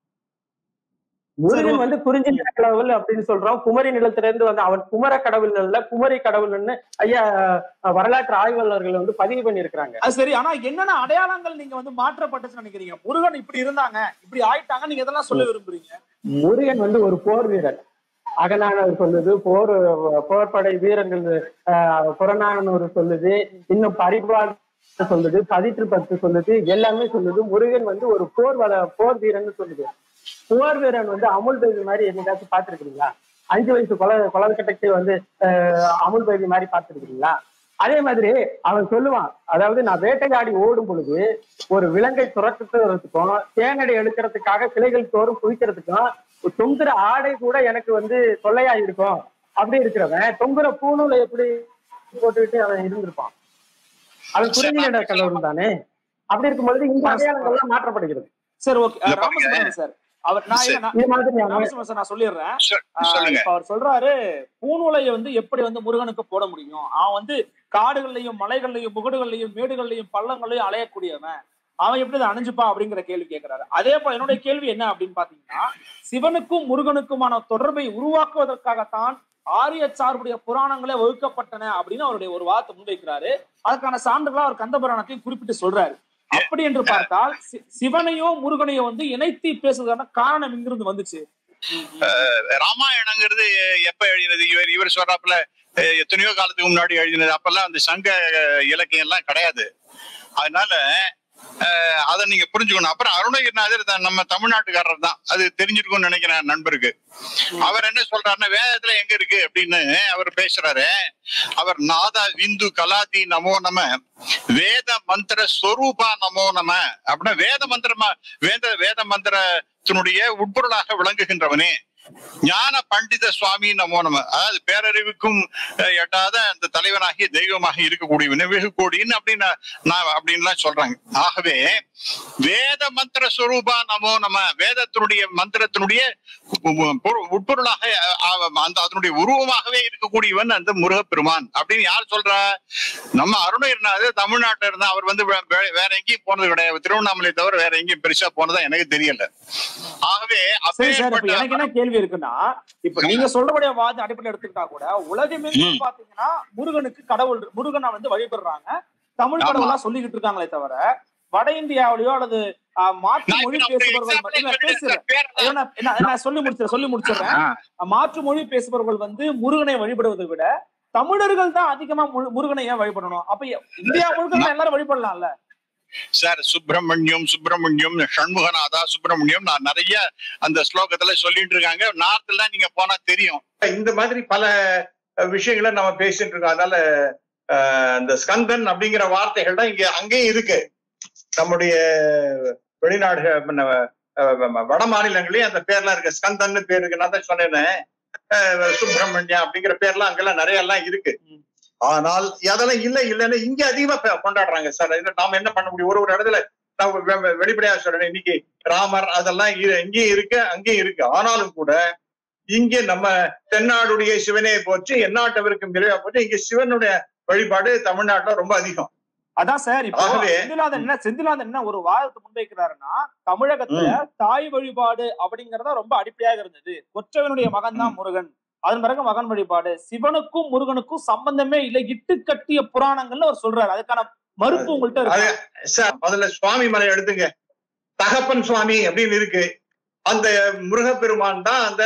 முருகன் வந்து குறிஞ்சி நில கடவுள் அப்படின்னு சொல்றோம். குமரி நிலத்தில இருந்து வந்து அவன் குமர கடவுள் இல்ல, குமரி கடவுள்னு ஐயா வரலாற்று ஆய்வாளர்கள் வந்து பதிவு பண்ணி இருக்கிறாங்க. அது சரி, ஆனா என்னென்ன அடையாளங்கள் நீங்க வந்து மாற்றப்பட்டுச்சுன்னு நினைக்கிறீங்க? முருகன் இப்படி இருந்தாங்க, இப்படி ஆயிட்டாங்க, நீங்க எதெல்லாம் சொல்ல விரும்புறீங்க? முருகன் வந்து ஒரு போர் வீரர். அகநானூறு சொல்லுது, போர் போர்படை வீரர்கள் ஆஹ் புறநானூறு சொல்லுது, இன்னும் பரிபால் சொல்லுது, பதிற்று பத்து சொல்லுது, எல்லாமே சொல்லுது. முருகன் வந்து ஒரு போர் வள போர் வீரன் சொல்லுது. போர் வீரன் வந்து அமுல் பேபி மாதிரி என்னைக்காச்சும் பாத்துருக்கீங்களா? அஞ்சு வயசு கொல கொலக்கட்டைக்கு வந்து அஹ் அமுல் பேபி மாதிரி பாத்துருக்கீங்களா? அதே மாதிரி அவன் சொல்லுவான், அதாவது நான் வேட்டையாடி ஓடும் பொழுது ஒரு விலங்கை துரத்துறதுக்கும் தேனடை எடுக்கிறதுக்காக கிளைகள் தோறும் குவிக்கிறதுக்கும் தொங்குற ஆடை கூட எனக்கு வந்து தொல்லையா இருக்கும். அப்படி இருக்கிறவன் தொங்குற பூணூலை எப்படி போட்டுக்கிட்டு அவன் இருந்திருப்பான்? அவன் குறிஞ்சி கடவுள் தானே. அப்படி இருக்கும் பொழுது இந்த அடையாளங்கள்லாம் மாற்றப்படுகிறது. சரி, ஓகே ராமசுப்ரமணியன் சார், அவர் நான் சரி. இல்ல, நான் இது மாதிரி நரசிம்ம சார் நான் சொல்லிடுறேன். சொ- ஆஹ் சொல்லுங்க. இப்ப அவர் சொல்றாரு பூணுலையை வந்து எப்படி வந்து முருகனுக்கு போட முடியும், அவன் வந்து காடுகள்லயும் மலைகள்லயும் முகடுகள்லயும் மேடுகள்லயும் பள்ளங்கள்லயும் அலையக்கூடியவன், அவன் எப்படி அதை அணிஞ்சுப்பான் அப்படிங்கிற கேள்வி கேட்கிறாரு. அதே போல என்னுடைய கேள்வி என்ன அப்படின்னு பாத்தீங்கன்னா, சிவனுக்கும் முருகனுக்குமான தொடர்பை உருவாக்குவதற்காகத்தான் ஆரிய சார்புடைய புராணங்களே வகுக்கப்பட்டன அப்படின்னு அவருடைய ஒரு வார்த்தை முன்வைக்கிறாரு. அதுக்கான சான்றுகளா அவர் கந்த புராணத்தையும் குறிப்பிட்டு சொல்றாரு. அப்படி என்று பார்த்தால் சி- சிவனையும் முருகனையும் வந்து இணைத்து பேசுவதற்கான காரணம் இங்கிருந்து வந்துச்சு. ராமாயணங்கிறது எப்ப எழுதினது? இவர் இவர் சொல்றாப்புல அஹ், எத்தனையோ காலத்துக்கு முன்னாடி எழுதினது. அப்பெல்லாம் அந்த சங்க அஹ், இலக்கியம் எல்லாம் கிடையாது. அதனால அஹ், அதை நீங்க புரிஞ்சுக்கணும். அப்புறம் அருணகிரிநாதர் தான் நம்ம தமிழ்நாட்டுக்காரர் தான், அது தெரிஞ்சிருக்கும்னு நினைக்கிறேன் நண்பருக்கு. அவர் என்ன சொல்றாருன்னா, வேதத்துல எங்க இருக்கு அப்படின்னு அவர் பேசுறாரு. அவர் நாதா விந்து கலாதி நமோ நம வேத மந்திர ஸ்வரூபா நமோ நம அப்படின்னா வேத மந்திரமா வேத வேத மந்திரத்தினுடைய உட்பொருளாக விளங்குகின்றவனே ஞான பண்டித சுவாமி நமோ நம, அதாவது பேரறிவுக்கும் அஹ், எட்டாத அந்த தலைவனாகிய தெய்வமாக இருக்கக்கூடியவனே வெகு கோடின்னு அப்படின்னு நான் அப்படின்லாம் சொல்றாங்க. ஆகவே வேத மந்திர ஸ்வரூபா நமோ நம, வேதத்தினுடைய மந்திரத்தினுடைய உ- பொரு- உட்பொருளாக அஹ், அந்த அதனுடைய உருவமாகவே இருக்கக்கூடியவன் அந்த முருகப்பெருமான் அப்படின்னு யார் சொல்றா? நம்ம அருணகிரிநாதர் தமிழ்நாட்டில இருந்தா. அவர் வந்து வே- வே- வேற எங்கேயும் போனது கிடையாது. திருவண்ணாமலை தவிர வேற எங்கேயும் பெருசா போனதா எனக்கு தெரியல. ஆகவே சரி சார், இப்ப அப்பேற்பட்ட எனக்கு என்ன கேள்வி இருக்குன்னா, இப்ப நீங்க சொல்றபடிய வாத அடிப்படையில் எடுத்துக்கிட்டா கூட உலகமெங்கும் பாத்தீங்கன்னா முருகனுக்கு கடவுள் முருகனை வந்து வழிபடுறாங்க, தமிழ் ஆமா. கடவுளா சொல்லிக்கிட்டு இருக்காங்களே தவிர வட இந்தியாவிலயோ அல்லது ஆஹ், மாற்று நான் மொழி இப்ப நான் ஒரு பேசுபவர்கள் example இல்ல, சொல்றேன் பேசுறேன் சார், பேர் ஐயோ, நான் என்ன- நான் சொல்லி முடிச்சிடறேன் சொல்லி முடிச்சிடுறேன். ஆ. மாற்று மொழி பேசுபவர்கள் வந்து முருகனை வழிபடுவதை விட தமிழர்கள் தான் அதிகமா முரு- முருகனை ஏன் வழிபடணும்? அப்ப இந்தியா முழுக்க எல்லாரும் வழிபடலாம்ல சார்? சுப்பிரமணியம் சுப்பிரமணியம் சண்முகநாதா சுப்பிரமணியம் நான் நிறைய அந்த ஸ்லோகத்துல சொல்லிட்டு இருக்காங்க. நார்த்ல நீங்க போனா தெரியும். இந்த மாதிரி பல விஷயங்களை நம்ம பேசிட்டு இருக்கோம். அதனால அஹ், இந்த ஸ்கந்தன் அப்படிங்கிற வார்த்தைகள் தான் இங்க அங்கேயும் இருக்கு. நம்முடைய வெளிநாடுகள் மன்ன, அஹ், வட மாநிலங்களையும் அந்த பேர்லாம் இருக்கு. ஸ்கந்தன் பேர் இருக்கு. நான் தான் சொன்னேன் சுப்பிரமணியா அப்படிங்கிற பேர்லாம் அங்கெல்லாம் நிறைய எல்லாம் இருக்கு. ஆனால் அதெல்லாம் இல்ல இல்லைன்னு இங்க அதிகமா ப- கொண்டாடுறாங்க சார். இதுல நாம என்ன பண்ண முடியும்? ஒரு ஒரு இடத்துல நான் வெ- வெ- வெளிப்படையா சொல்றேன், இன்னைக்கு ராமர் அதெல்லாம் இ- இங்கேயும் இருக்கு அங்கேயும் இருக்கு. ஆனாலும் கூட இங்க நம்ம தென்னாடுடைய சிவனையை போச்சு எந்நாட்டவருக்கும் விரைவா போச்சு. இங்க சிவனுடைய வழிபாடு தமிழ்நாட்டுல ரொம்ப அதிகம். அதான் சார். இப்போ ஆகவே- செந்திலாதன் என்ன செந்திலாதன் என்ன ஒரு வாதத்தை முன்வைக்கிறாருன்னா, தமிழகத்துல தாய் வழிபாடு அப்படிங்கறத ரொம்ப அடிப்படையாக இருந்தது. கொற்றவனுடைய மகன் தான் முருகன், அதன் பிறகு மகன் வழிபாடு, சிவனுக்கும் முருகனுக்கும் சம்பந்தமே இல்லை, இட்டு கட்டிய புராணங்கள்னு அவர் சொல்றாரு. அதுக்கான மறுப்பு உங்கள்கிட்ட அது இருக்கு. சார், முதல்ல சுவாமி மலை எடுத்துங்க. தகப்பன் சுவாமி அப்படின்னு இருக்கு. அந்த முருகப்பெருமான் தான் அந்த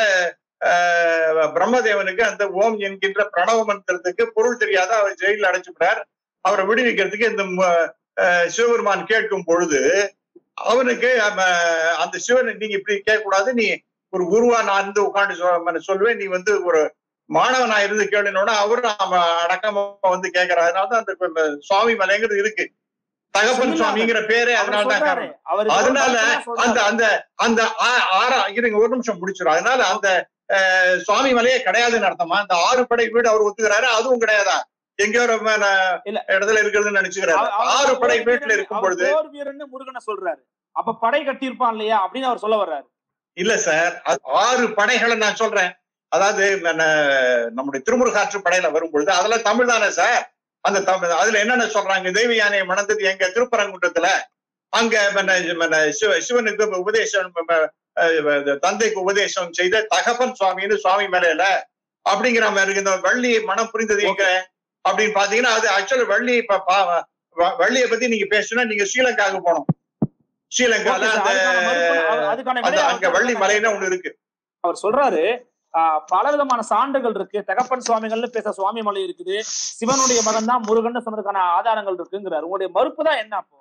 ஆஹ், பிரம்மதேவனுக்கு அந்த ஓம் என்கின்ற பிரணவ மந்திரத்துக்கு பொருள் தெரியாத அவர் ஜெயில அடைச்சுட்டார். அவரை விடுவிக்கிறதுக்கு இந்த மு- ஆஹ், சிவபெருமான் கேட்கும் பொழுது அவனுக்கு ஆஹ், அந்த சிவன் நீங்க இப்படி கேட்க கூடாது, நீ ஒரு குருவா நான் இருந்து உட்காந்து சொல்லுவேன், நீ வந்து ஒரு மாணவனா இருந்து கேளுனோட அவரும் அவன் அடக்கமா வந்து கேட்கிறார். அதனாலதான் அந்த சுவாமி மலைங்கிறது இருக்கு. தகப்பன் சுவாமிங்கிற பேரே அவர் அதனாலதான் சொல்றாரு, காரணம். அவர் அதனால சொல்றாரு. அந்த அந்த அந்த ஆ- ஆறா இருங்க ஒரு நிமிஷம் முடிச்சிடும். அதனால அந்த அஹ், சுவாமி மலையே கிடையாதுன்னு அர்த்தமா? அந்த ஆறு படை வீடு அவர் ஒத்துக்கிறாரு, அதுவும் கிடையாதா? எங்கேயோ ரொம்ப ந- இல்ல. இடத்துல இருக்கிறதுன்னு நினைச்சுக்கிறாரு. அவர் அவர் ஆறு படை போர் வீட்டுல வீரன், இருக்கும் அவர் பொழுது போர் வீரன்னு முருகனை சொல்றாரு. அப்ப படை கட்டியிருப்பான் இல்லையா அப்படின்னு அவர் சொல்ல வர்றாரு. இல்ல சார், அது ஆறு படைகளை நான் சொல்றேன். அதாவது ந- நம்முடைய திருமுருகாற்று படையில வரும் பொழுது அதெல்லாம் தமிழ் தானே சார்? அந்த தமிழ் அதுல என்னென்ன சொல்றாங்க? தெய்வ யானையை மணந்தது எங்க திருப்பரங்குன்றத்துல, அங்க மன்ன- மன்ன சிவ- சிவனுக்கு உபதேசம் ம- அஹ் தந்தைக்கு உபதேசம் செய்த தகப்பன் சுவாமின்னு சுவாமி மேலையில அப்படிங்கிற மாதிரி இருக்கு. இந்த வள்ளி மனம் புரிந்தது எங்க அப்படின்னு பாத்தீங்கன்னா, அது ஆக்சுவலா வள்ளி இப்ப பா- வ- வள்ளியை பத்தி நீங்க பேசணும்னா நீங்க ஸ்ரீலங்காவுக்கு போகணும். ஸ்ரீலங்கால Okay sir, அந்த அதுக்கான மறுப்பு- அது- அதுக்கான அந்த விடையை அங்க அவர் வள்ளி சொல்றாரு. மலைன்னு ஒண்ணு இருக்கு. அவர் சொல்றாரு ஆஹ் பல விதமான சான்றுகள் இருக்கு, தகப்பன் சுவாமிகள்னு பேச சுவாமி மலை இருக்குது, சிவனுடைய மகன் தான் முருகன் சொன்னதுக்கான ஆதாரங்கள் இருக்குங்கிறார். உங்களுடைய மறுப்பு தான் என்ன அப்போ?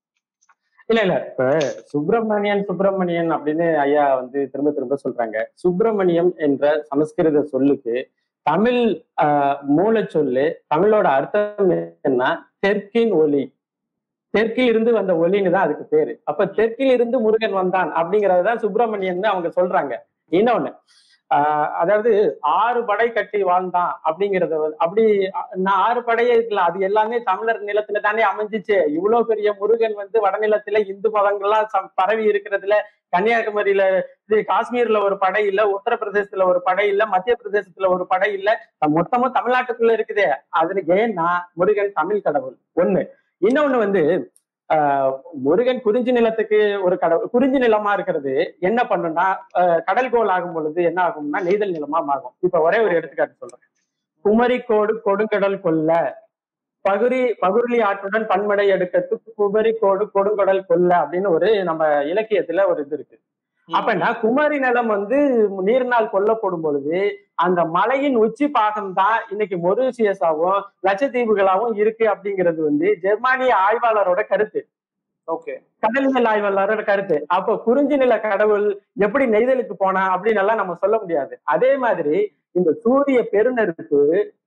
இல்ல இல்ல இப்ப சுப்பிரமணியன் சுப்பிரமணியன் அப்படின்னு ஐயா வந்து திரும்ப திரும்ப சொல்றாங்க. சுப்பிரமணியம் என்ற சமஸ்கிருத சொல்லுக்கு தமிழ் ஆஹ் மூல சொல்லு, தமிழோட அர்த்தம் என்ன? தெற்கின் ஒலி, தெற்கில் இருந்து வந்த ஒலின்னு தான் அதுக்கு பேரு. அப்ப தெற்கில் இருந்து முருகன் வந்தான் அப்படிங்கறதுதான் சுப்பிரமணியன் அவங்க சொல்றாங்க. இன்னொன்னு ஆஹ் அதாவது ஆறு படை கட்டி வாழ்ந்தான் அப்படிங்கறத வந்து அப்படி நான் ஆறு படையே இருக்குல்ல, அது எல்லாமே தமிழர் நிலத்துல தானே அமைஞ்சிச்சு. இவ்வளவு பெரிய முருகன் வந்து வடநிலத்துல இந்து மதங்கள்லாம் பரவி இருக்கிறதுல, கன்னியாகுமரியில இது காஷ்மீர்ல ஒரு படை இல்ல, உத்தரப்பிரதேசத்துல ஒரு படை இல்ல, மத்திய பிரதேசத்துல ஒரு படை இல்ல, மொத்தமும் தமிழ்நாட்டுக்குள்ள இருக்குதே. அதுல ஏன்னா முருகன் தமிழ் கடவுள் ஒண்ணு. இன்னொன்னு வந்து ஆஹ் முருகன் குறிஞ்சி நிலத்துக்கு ஒரு கடவுள். குறிஞ்சி நிலமா இருக்கிறது என்ன பண்ணும்னா கடல் கோள் ஆகும் பொழுது என்ன ஆகும்னா நெய்தல் நிலமா ஆகும். இப்ப ஒரே ஒரு எடுத்துக்காட்டு சொல்றேன். குமரி கோடு கொடுங்கடல் கொல்ல, பகுரி பகுருளி ஆற்றுடன் பன்மடை எடுக்கத்து குமரி கோடு கொடுங்கடல் கொல்ல அப்படின்னு ஒரு நம்ம இலக்கியத்துல ஒரு இது இருக்கு. அப்பனா குமரி நிலம் வந்து நீர்நாள் கொல்லப்படும் பொழுது அந்த மலையின் உச்சி பாகம் தான் இன்னைக்கு மொரீசியஸாவும் லட்சத்தீவுகளாவும் இருக்கு அப்படிங்கிறது வந்து ஜெர்மானிய ஆய்வாளரோட கருத்து. ஓகே, கடலியல் ஆய்வாளரோட கருத்து. அப்போ குறிஞ்சி நில கடவுள் எப்படி நெய்தலுக்கு போனா அப்படின்னு எல்லாம் நம்ம சொல்ல முடியாது. அதே மாதிரி இந்த சூரிய பெருநெருப்பு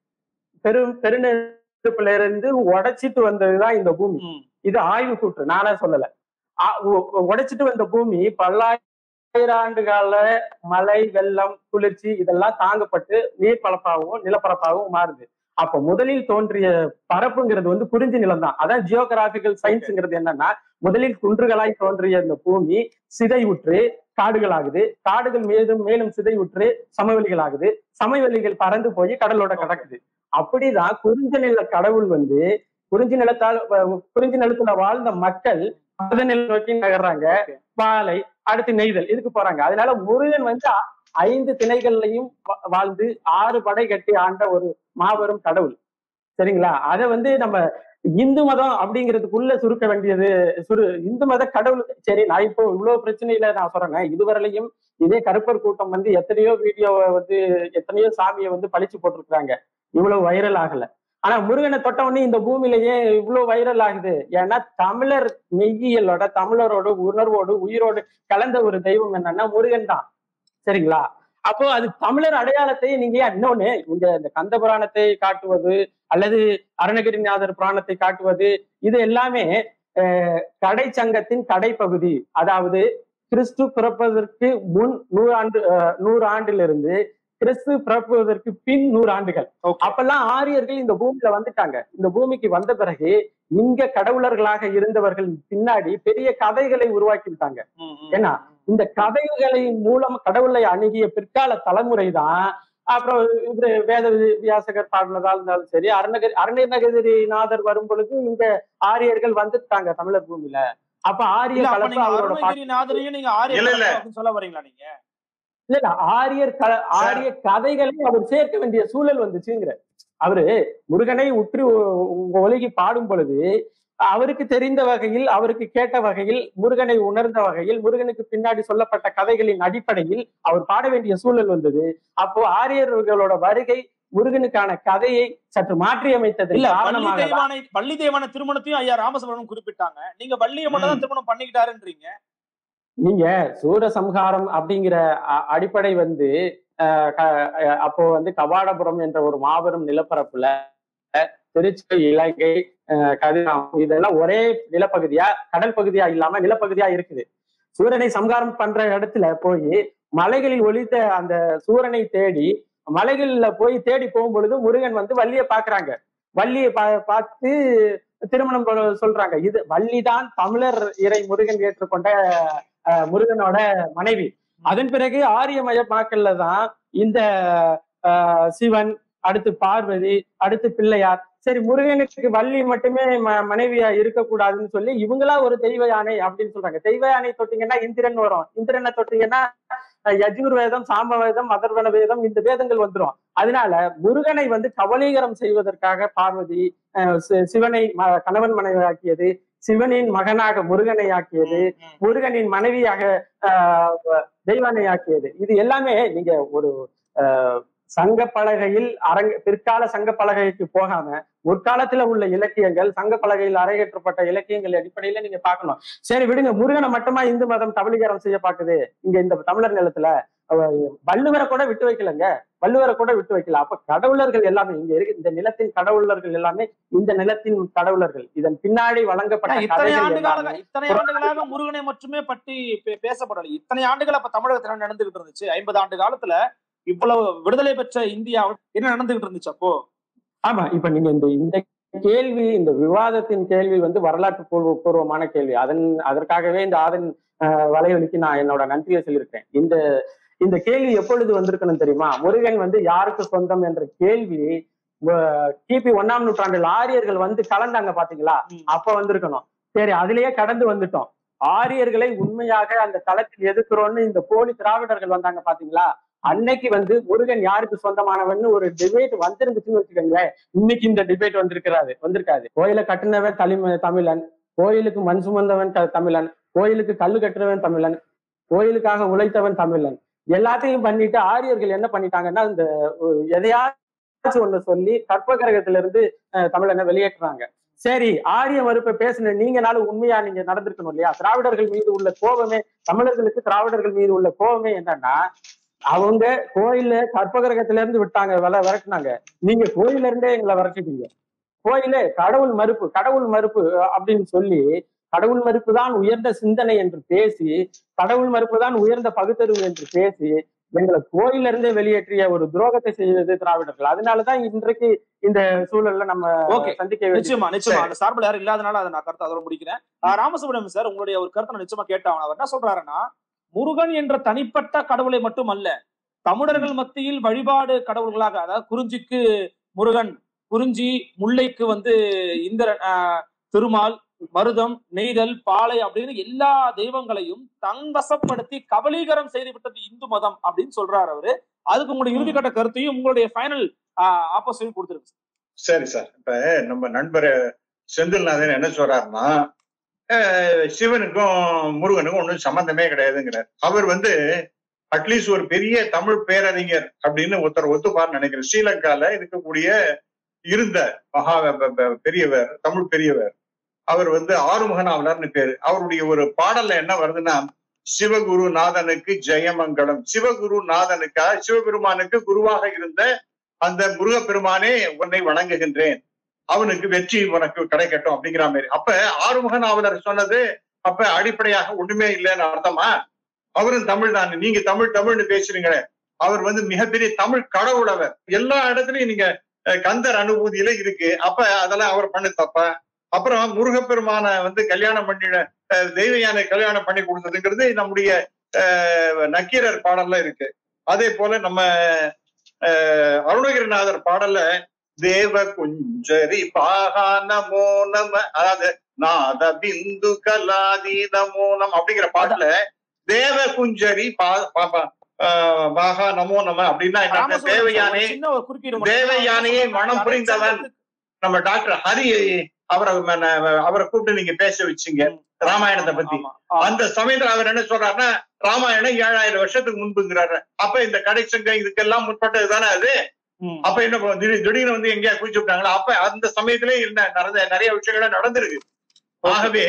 பெரு பெருநெருப்புல இருந்து உடைச்சிட்டு வந்ததுதான் இந்த பூமி. இது ஆய்வு கூற்று, நானே சொல்லல. உடைச்சிட்டு வந்த பூமி பல்லாயிரம் ஆண்டு கால மழை, வெள்ளம், குளிர்ச்சி இதெல்லாம் தாங்கப்பட்டு நீர் பரப்பாகவும் நிலப்பரப்பாகவும் மாறுது. அப்ப முதலில் தோன்றிய பரப்புங்கிறது வந்து குறிஞ்சி நிலம் தான். அதான் ஜியோகிராபிக்கல் சயின்ஸ்ங்கிறது என்னன்னா, முதலில் குன்றுகளாய் தோன்றிய இந்த பூமி சிதைவுற்று காடுகள் ஆகுது, காடுகள் மேலும் மேலும் சிதைவுற்று சமவெளிகள் ஆகுது, சமவெளிகள் பறந்து போய் கடலோட கடக்குது. அப்படிதான் குறிஞ்சி நில கடவுள் வந்து குறிஞ்சி நிலத்தால் குறிஞ்சி நிலத்துல வாழ்ந்த மக்கள் மத நிலை நோக்கி நகர்றாங்க. வாழை, அடுத்து நெய்தல், இதுக்கு போறாங்க. அதனால முருகன் வந்து ஐந்து திணைகள்லையும் வாழ்ந்து ஆறு படை கட்டி ஆண்ட ஒரு மாபெரும் கடவுள். சரிங்களா? அதை வந்து நம்ம இந்து மதம் அப்படிங்கிறதுக்குள்ள சுருக்க வேண்டியது சுரு இந்து மத கடவுள். சரி, நான் இப்போ இவ்வளவு பிரச்சனையில நான் சொல்றேன். இதுவரையிலையும் இதே கருப்பர் கூட்டம் வந்து எத்தனையோ வீடியோவை வந்து எத்தனையோ சாமியை வந்து பழிச்சு போட்டிருக்கிறாங்க, இவ்வளவு வைரல் ஆகல. ஆனா முருகனை தொட்ட உடனே இந்த பூமியிலேயே இவ்வளவு வைரல் ஆகுது. ஏன்னா தமிழர் மெய்யியலோட, தமிழரோட உணர்வோடு உயிரோடு கலந்த ஒரு தெய்வம் என்னன்னா முருகன் தான். சரிங்களா? அப்போ அது தமிழர் அடையாளத்தை நீங்க இன்னொன்னு இங்க இந்த கந்த புராணத்தை காட்டுவது அல்லது அருணகிரிநாதர் புராணத்தை காட்டுவது இது எல்லாமே அஹ் கடை சங்கத்தின் கடைப்பகுதி. அதாவது கிறிஸ்து பிறப்பதற்கு முன் நூறாண்டு நூறு ஆண்டிலிருந்து கிறிஸ்து பிறப்புவதற்கு பின் நூறு ஆண்டுகள். அப்பெல்லாம் ஆரியர்கள் இந்த பூமியில வந்துட்டாங்க. இந்த பூமிக்கு வந்த பிறகு இங்க கடவுளர்களாக இருந்தவர்கள் பின்னாடி பெரிய கதைகளை உருவாக்கிட்டாங்க. ஏன்னா இந்த கதைகளை மூலம் கடவுளை அணுகிய பிற்கால தலைமுறை தான் அப்புறம் இது வேத வியாசகர் பாடினதா இருந்தாலும் சரி, அருணகிரி அருணகிரிநாதர் வரும் பொழுது இங்க ஆரியர்கள் வந்துட்டாங்க தமிழர் பூமியில. அப்ப ஆரிய கலப்பு சொல்ல வரீங்களா நீங்க? இல்ல இல்ல ஆரியர் க ஆரிய கதைகளை அவர் சேர்க்க வேண்டிய சூழல் வந்துச்சுங்கிற. அவரு முருகனை உற்று ஒழுகி பாடும் பொழுது அவருக்கு தெரிந்த வகையில், அவருக்கு கேட்ட வகையில், முருகனை உணர்ந்த வகையில், முருகனுக்கு பின்னாடி சொல்லப்பட்ட கதைகளின் அடிப்படையில் அவர் பாட வேண்டிய சூழல் வந்தது. அப்போ ஆரியர்களோட வருகை முருகனுக்கான கதையை சற்று மாற்றி அமைத்தது. வள்ளி தெய்வான திருமணத்தையும் ஐயா ராமசுப்ரமணியம் குறிப்பிட்டாங்க. நீங்க வள்ளியை மட்டும் தான் திருமணம் பண்ணிக்கிட்டாருன்றீங்க. நீங்க சூரசம்ஹாரம் அப்படிங்கிற அடிப்படை வந்து அஹ் அப்போ வந்து கவாடபுரம் என்ற ஒரு மாபெரும் நிலப்பரப்புல திருச்சி, இலங்கை, கதிராமம் இதெல்லாம் ஒரே நிலப்பகுதியா கடல் பகுதியா இல்லாம நிலப்பகுதியா இருக்குது. சூரனை சம்ஹாரம் பண்ற இடத்துல போய் மலைகளில் ஒலித்த அந்த சூரனை தேடி மலைகள்ல போய் தேடி போகும் பொழுது முருகன் வந்து வள்ளியை பாக்குறாங்க. வள்ளியை பா பார்த்து திருமணம் சொல்றாங்க. இது வள்ளிதான் தமிழர் இறை முருகன் ஏற்றுக்கொண்ட முருகனோட மனைவி. அதன் பிறகு ஆரியமயமாக்கல்ல தான் இந்த ஆஹ் சிவன், அடுத்து பார்வதி, அடுத்து பிள்ளையார். சரி, முருகனுக்கு வள்ளி மட்டுமே மனைவியா இருக்கக்கூடாதுன்னு சொல்லி இவங்களா ஒரு தெய்வ யானை அப்படின்னு சொல்றாங்க. தெய்வ யானை தொட்டீங்கன்னா இந்திரன் வரும், இந்திரனை தொட்டீங்கன்னா யஜுர் வேதம், சாம வேதம், அதர்வன வேதம், இந்த வேதங்கள் வந்துடும். அதனால முருகனை வந்து கபலீகரம் செய்வதற்காக பார்வதி சிவனை கணவன் மனைவி ஆக்கியது, சிவனின் மகனாக முருகனை ஆக்கியது, முருகனின் மனைவியாக ஆஹ் தெய்வானை ஆக்கியது. இது எல்லாமே நீங்க ஒரு ஆஹ் சங்க பலகையில் அரங்க பிற்கால சங்க பலகைக்கு போகாம முற்காலத்துல உள்ள இலக்கியங்கள், சங்க பலகையில் அரங்கேற்றப்பட்ட இலக்கியங்கள் அடிப்படையில நீங்க பார்க்கணும். சரி விடுங்க, முருகனை மட்டுமா இந்து மதம் கபலீகரம் செய்ய பாக்குது இங்க இந்த தமிழர் நிலத்துல? வள்ளுவரை கூட விட்டு வைக்கலங்க, வள்ளுவரை கூட விட்டு வைக்கல. அப்ப கடவுளர்கள் எல்லாமே இங்க இருக்கு. இந்த நிலத்தின் கடவுளர்கள் எல்லாமே இந்த நிலத்தின் கடவுளர்கள். இதன் பின்னாடி வழங்கப்பட்ட இத்தனை ஆண்டுகளாக இத்தனை ஆண்டுகளாக முருகனை மட்டுமே பற்றி பேசப்படலை. இத்தனை ஆண்டுகள் அப்ப தமிழகத்துல நடந்துகிட்டு இருந்துச்சு. ஐம்பது ஆண்டு காலத்துல இவ்வளவு விடுதலை பெற்ற இந்தியா என்ன நடந்துகிட்டு இருந்துச்சு அப்போ? ஆமா, இப்ப நீங்க இந்த இந்த கேள்வி, இந்த விவாதத்தின் கேள்வி வந்து வரலாற்று பூர்வ பூர்வமான கேள்வி. அதன் அதற்காகவே இந்த ஆதன் வலைவலிக்கு நான் என்னோட நன்றியை சொல்லியிருக்கேன். இந்த இந்த கேள்வி எப்பொழுது வந்திருக்கணும் தெரியுமா? முருகன் வந்து யாருக்கு சொந்தம் என்ற கேள்வி கிபி ஒன்னாம் நூற்றாண்டில் ஆரியர்கள் வந்து கலந்தாங்க பாத்தீங்களா, அப்ப வந்திருக்கணும். சரி, அதுலயே கடந்து வந்துட்டோம். ஆரியர்களை உண்மையாக அந்த தளத்தில் எதிர்க்கிறோம்னு இந்த போலி திராவிடர்கள் வந்தாங்க பாத்தீங்களா, அன்னைக்கு வந்து முருகன் யாருக்கு சொந்தமானவன் ஒரு டிபேட் வந்திருந்துச்சுன்னு வச்சுக்கோங்க, இன்னைக்கு இந்த டிபேட் வந்திருக்கிறாரு வந்திருக்காது. கோயிலை கட்டினவன் தலிம தமிழன், கோயிலுக்கு மண் சுமந்தவன் தமிழன், கோயிலுக்கு கல்லு கட்டுறவன் தமிழன், கோயிலுக்காக உழைத்தவன் தமிழன். எல்லாத்தையும் பண்ணிட்டு ஆரியர்கள் என்ன பண்ணிட்டாங்கன்னா, இந்த எதையாச்சும் ஒண்ணு சொல்லி கற்பகிரகத்துல இருந்து தமிழனை வெளியேற்றுறாங்க. சரி, ஆரிய மறுப்பை பேசின நீங்கனாலும் உண்மையா நீங்க நடந்திருக்கணும் இல்லையா? திராவிடர்கள் மீது உள்ள கோபமே, தமிழர்களுக்கு திராவிடர்கள் மீது உள்ள கோபமே என்னன்னா, அவங்க கோயில கற்பகிரகத்துல இருந்து விட்டாங்க, வில விரட்டினாங்க. நீங்க கோயில இருந்தே எங்களை விரட்டிட்டீங்க. கோயிலே கடவுள் மறுப்பு, கடவுள் மறுப்பு அப்படின்னு சொல்லி, கடவுள் மறுப்பு தான் உயர்ந்த சிந்தனை என்று பேசி, கடவுள் மறுப்பு தான் உயர்ந்த பகுத்தறிவு என்று பேசி எங்களை கோயில இருந்தே வெளியேற்றிய ஒரு துரோகத்தை செய்தது திராவிடர்கள். அதனாலதான் இன்றைக்கு இந்த சூழல்ல நம்ம சந்திக்க நிச்சயமா நிச்சயமா அந்த சார்பில் யாரும் இல்லாதனால அதை நான் கருத்தை அதோட முடிக்கிறேன். ராமசுப்ரமணியம் சார், உங்களுடைய ஒரு கருத்தை நான் நிச்சயமா கேட்டாங்க. அவர் என்ன சொல்றாருன்னா, முருகன் என்ற தனிப்பட்ட கடவுளை மட்டும் அல்ல, தமிழர்கள் மத்தியில் வழிபாடு கடவுள்களாக, அதாவது குறிஞ்சிக்கு முருகன், குறிஞ்சி முல்லைக்கு வந்து இந்திரன், திருமால், மருதம், நெய்தல், பாலை அப்படின்னு எல்லா தெய்வங்களையும் தன்வசப்படுத்தி கபலீகரம் செய்து விட்டது இந்து மதம் அப்படின்னு சொல்றாரு அவரு. அதுக்கு உங்களுடைய இறுதிக்கட்ட கருத்தையும் உங்களுடைய ஃபைனல் ஆப்போசிட் கொடுத்துருக்கு. சரி சார், இப்ப நம்ம நண்பர் செந்தில்நாதன் என்ன சொல்றாருன்னா, சிவனுக்கும் முருகனுக்கும் ஒன்றும் சம்பந்தமே கிடையாதுங்கிறார். அவர் வந்து அட்லீஸ்ட் ஒரு பெரிய தமிழ் பேரறிஞர் அப்படின்னு ஒருத்தர் ஒத்துப்பார்னு நினைக்கிறேன். ஸ்ரீலங்கால இருக்கக்கூடிய இருந்த மகா பெரியவர், தமிழ் பெரியவர், அவர் வந்து ஆறுமுக நாவலர்னு பேரு. அவருடைய ஒரு பாடல்ல என்ன வருதுன்னா, சிவகுரு நாதனுக்கு ஜெயமங்கலம். சிவகுரு நாதனுக்கா, சிவபெருமானுக்கு குருவாக இருந்த அந்த முருகப்பெருமானே உன்னை வணங்குகின்றேன், அவனுக்கு வெற்றி உனக்கு கிடைக்கட்டும் அப்படிங்கிற மாதிரி. அப்ப ஆறுமுக நாவலர் சொன்னது அப்ப அடிப்படையாக ஒண்ணுமே இல்லைன்னு அர்த்தமா? அவரும் தமிழ் தான், நீங்க தமிழ் தமிழ்னு பேசுறீங்களே, அவர் வந்து மிகப்பெரிய தமிழ் கடவுள். அவர் எல்லா இடத்துலயும் நீங்க கந்தர் அனுபூதியில இருக்கு. அப்ப அதெல்லாம் அவர் பண்ணு தப்ப? அப்புறம் முருகப்பெருமான வந்து கல்யாணம் பண்ணி தெய்வ யானை கல்யாணம் பண்ணி கொடுத்ததுங்கிறது நம்முடைய நக்கீரர் பாடல்ல இருக்கு. அதே போல நம்ம அஹ் அருணகிரிநாதர் பாடல்ல தேவ குஞ்சரி பாகா நமோ நம, அதாவது நாத பிந்து கலாதி நமோ நம் அப்படிங்கிற பாட்டுல தேவ குஞ்சரி பாகா நமோ நம அப்படின்னா என்ன? தேவயானை, தேவயானையை மனம் புரிந்தவன் நம்ம டாக்டர் ஹரி அவரை அவரை கூப்பிட்டு நீங்க பேச வச்சீங்க ராமாயணத்தை பத்தி. அந்த சமயத்துல அவர் என்ன சொல்றாருன்னா, ராமாயணம் ஏழாயிரம் வருஷத்துக்கு முன்புங்கிறாரு. அப்ப இந்த கடைசங்கம் இதுக்கெல்லாம் முற்பட்டது தானே அது. அப்ப என்ன திடீர்னு வந்து எங்கேயா குளிச்சு விட்டாங்களா? அப்ப அந்த சமயத்திலே இருந்த நடந்த நிறைய விஷயங்கள நடந்திருக்கு. ஆகவே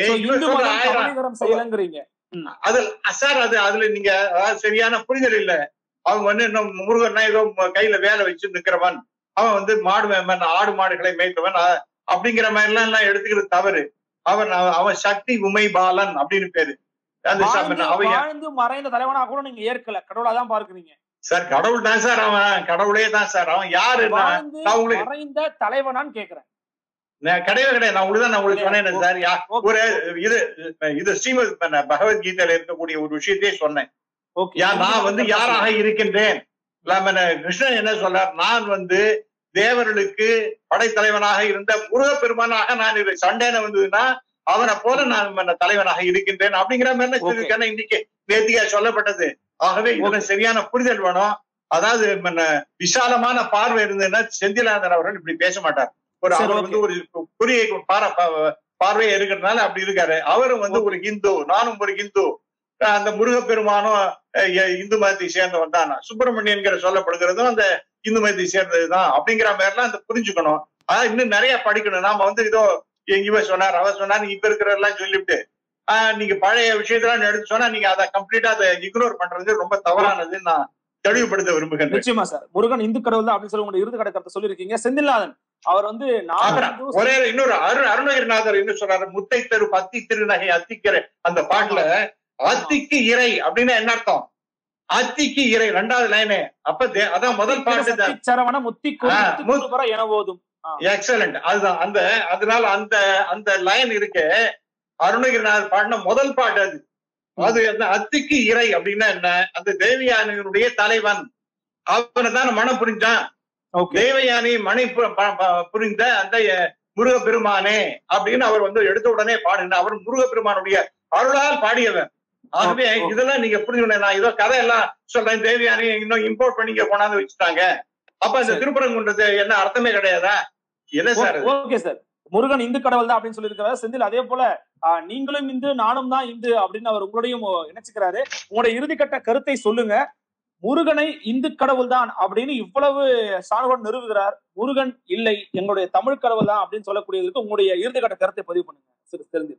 அது சார், அது அதுல நீங்க சரியான புரிதல் இல்ல. அவங்க வந்து இன்னும் முருகன்னா ஏதோ கையில வேலை வச்சு நிக்கிறவன், அவன் வந்து மாடு மேய்ப்பவன், ஆடு மாடுகளை மேய்ப்பவன் அப்படிங்கிற மாதிரி எல்லாம் எல்லாம் எடுத்துக்கிறது தவறு. அவன் அவன் சக்தி உமை பாலன் அப்படின்னு பேரு. மறைந்த தலைவனா கூட நீங்க ஏற்கல, கடவுளா தான் பார்க்கிறீங்க சார். கடவுள் தான் சார், அவன் கடவுளே தான் சார். அவன் யாரு மறைந்த தலைவனான்னு கேக்குறேன். கிடையவே கிடையாது. நான் உங்களுக்கு தான் நான் உங்களுக்கு சொன்னேன் சார். ஒரு இது இது ஸ்ரீமத் பகவத்கீதையில இருக்கக்கூடிய ஒரு விஷயத்தையே சொன்னேன். நான் வந்து யாராக இருக்கின்றேன், கிருஷ்ணன் என்ன சொல்றார், நான் வந்து தேவர்களுக்கு படைத்தலைவனாக இருந்த முருகப்பெருமானாக நான் சண்டைன வந்ததுன்னா அவனை போல நான் தலைவனாக இருக்கின்றேன் அப்படிங்கிற மாதிரி இன்னைக்கு நேர்த்தியா சொல்லப்பட்டது. ஆகவே இதுல சரியான புரிதல் வேணும். அதாவது விசாலமான பார்வை இருந்ததுன்னா செந்திலாந்தன் அவர்கள் இப்படி பேச மாட்டார். ஒரு அவர் வந்து ஒரு குறியை பார்வையை இருக்கிறதுனால அப்படி இருக்காரு. அவரும் வந்து ஒரு ஹிந்து, நானும் ஒரு ஹிந்து, அந்த முருகப்பெருமானும் இந்து மதத்தை சேர்ந்தவன் தான், சுப்பிரமணியன்கிற சொல்லப்படுகிறதும் அந்த இந்து மதத்தை சேர்ந்ததுதான் அப்படிங்கிற மாதிரி எல்லாம் அந்த புரிஞ்சுக்கணும். அதான் இன்னும் நிறைய படிக்கணும். நாம வந்து இதோ இவ சொன்னார் அவ சொன்னார் இப்ப இருக்கிறதெல்லாம் சொல்லிவிட்டு ஆஹ் நீங்க பழைய விஷயத்தெல்லாம் எடுத்து சொன்னா நீங்க அதை கம்ப்ளீட்டா அதை இக்னோர் பண்றது ரொம்ப தவறானதுன்னு நான் தெளிவுபடுத்த விரும்புகிறேன். நிச்சயமா சார், முருகன் இந்து கடவுள் தான் அப்படின்னு சொல்லி உங்களுடைய இறுதி கடற்கத்தை சொல்லியிருக்கீங்க. செந்தில்நாதன் அவர் வந்து ஒரே இன்னொரு அரு அருணகிரிநாதர் என்ன சொல்றாரு, முத்தை தெரு பத்தி திருநகை அத்திக்கிற அந்த பாட்டுல அத்திக்கு இறை அப்படின்னா என்ன அர்த்தம்? அத்திக்கு இறை ரெண்டாவது லைனு. அப்ப அதான் முதல் பாட்டு சரவண முத்தி என போதும். எக்ஸலண்ட். அதுதான் அந்த அதனால அந்த அந்த லைன் இருக்கு அருணகிரிநாதர் பாடின முதல் பாட்டு அது. அது என்ன அத்திக்கு இறை அப்படின்னா என்ன? அந்த தேவயானியினுடைய தலைவன் அவனை தான் மனம் புரிஞ்சான். தேவயானி மணி புரிந்த அந்த முருகப்பெருமானே அப்படின்னு அவர் வந்து எடுத்த உடனே பாடினார். அவர் முருகப்பெருமானுடைய அருளால் பாடியவர். ஆகவே இதெல்லாம் நீங்க புரிஞ்சுக்கணும். நான் இதோ கதையெல்லாம் சொல்றேன். தேவயானி இன்னும் இம்போர்ட் பண்ணி கொண்டாந்து வச்சுட்டாங்க. அப்ப இந்த திருப்பரங்குன்றது என்ன அர்த்தமே கிடையாதா? என்ன sir? Okay sir, Murugan Hindu கடவுள் தான் அப்படின்னு சொல்லியிருக்கிறார் செந்தில். அதே போல நீங்களும் இந்து நானும் தான் இந்து அப்படின்னு அவர் உங்களுடையும் இணைச்சுக்கிறாரு. உங்களுடைய இறுதிக்கட்ட கருத்தை சொல்லுங்க. முருகனை இந்து கடவுள் தான் அப்படின்னு இவ்வளவு சாணுடன் நிறுவுகிறார். முருகன் இல்லை எங்களுடைய தமிழ் கடவுள் தான் அப்படின்னு சொல்லக்கூடியதுக்கு உங்களுடைய இறுதிக்கட்ட கருத்தை பதிவு பண்ணுங்க தெரிஞ்சு.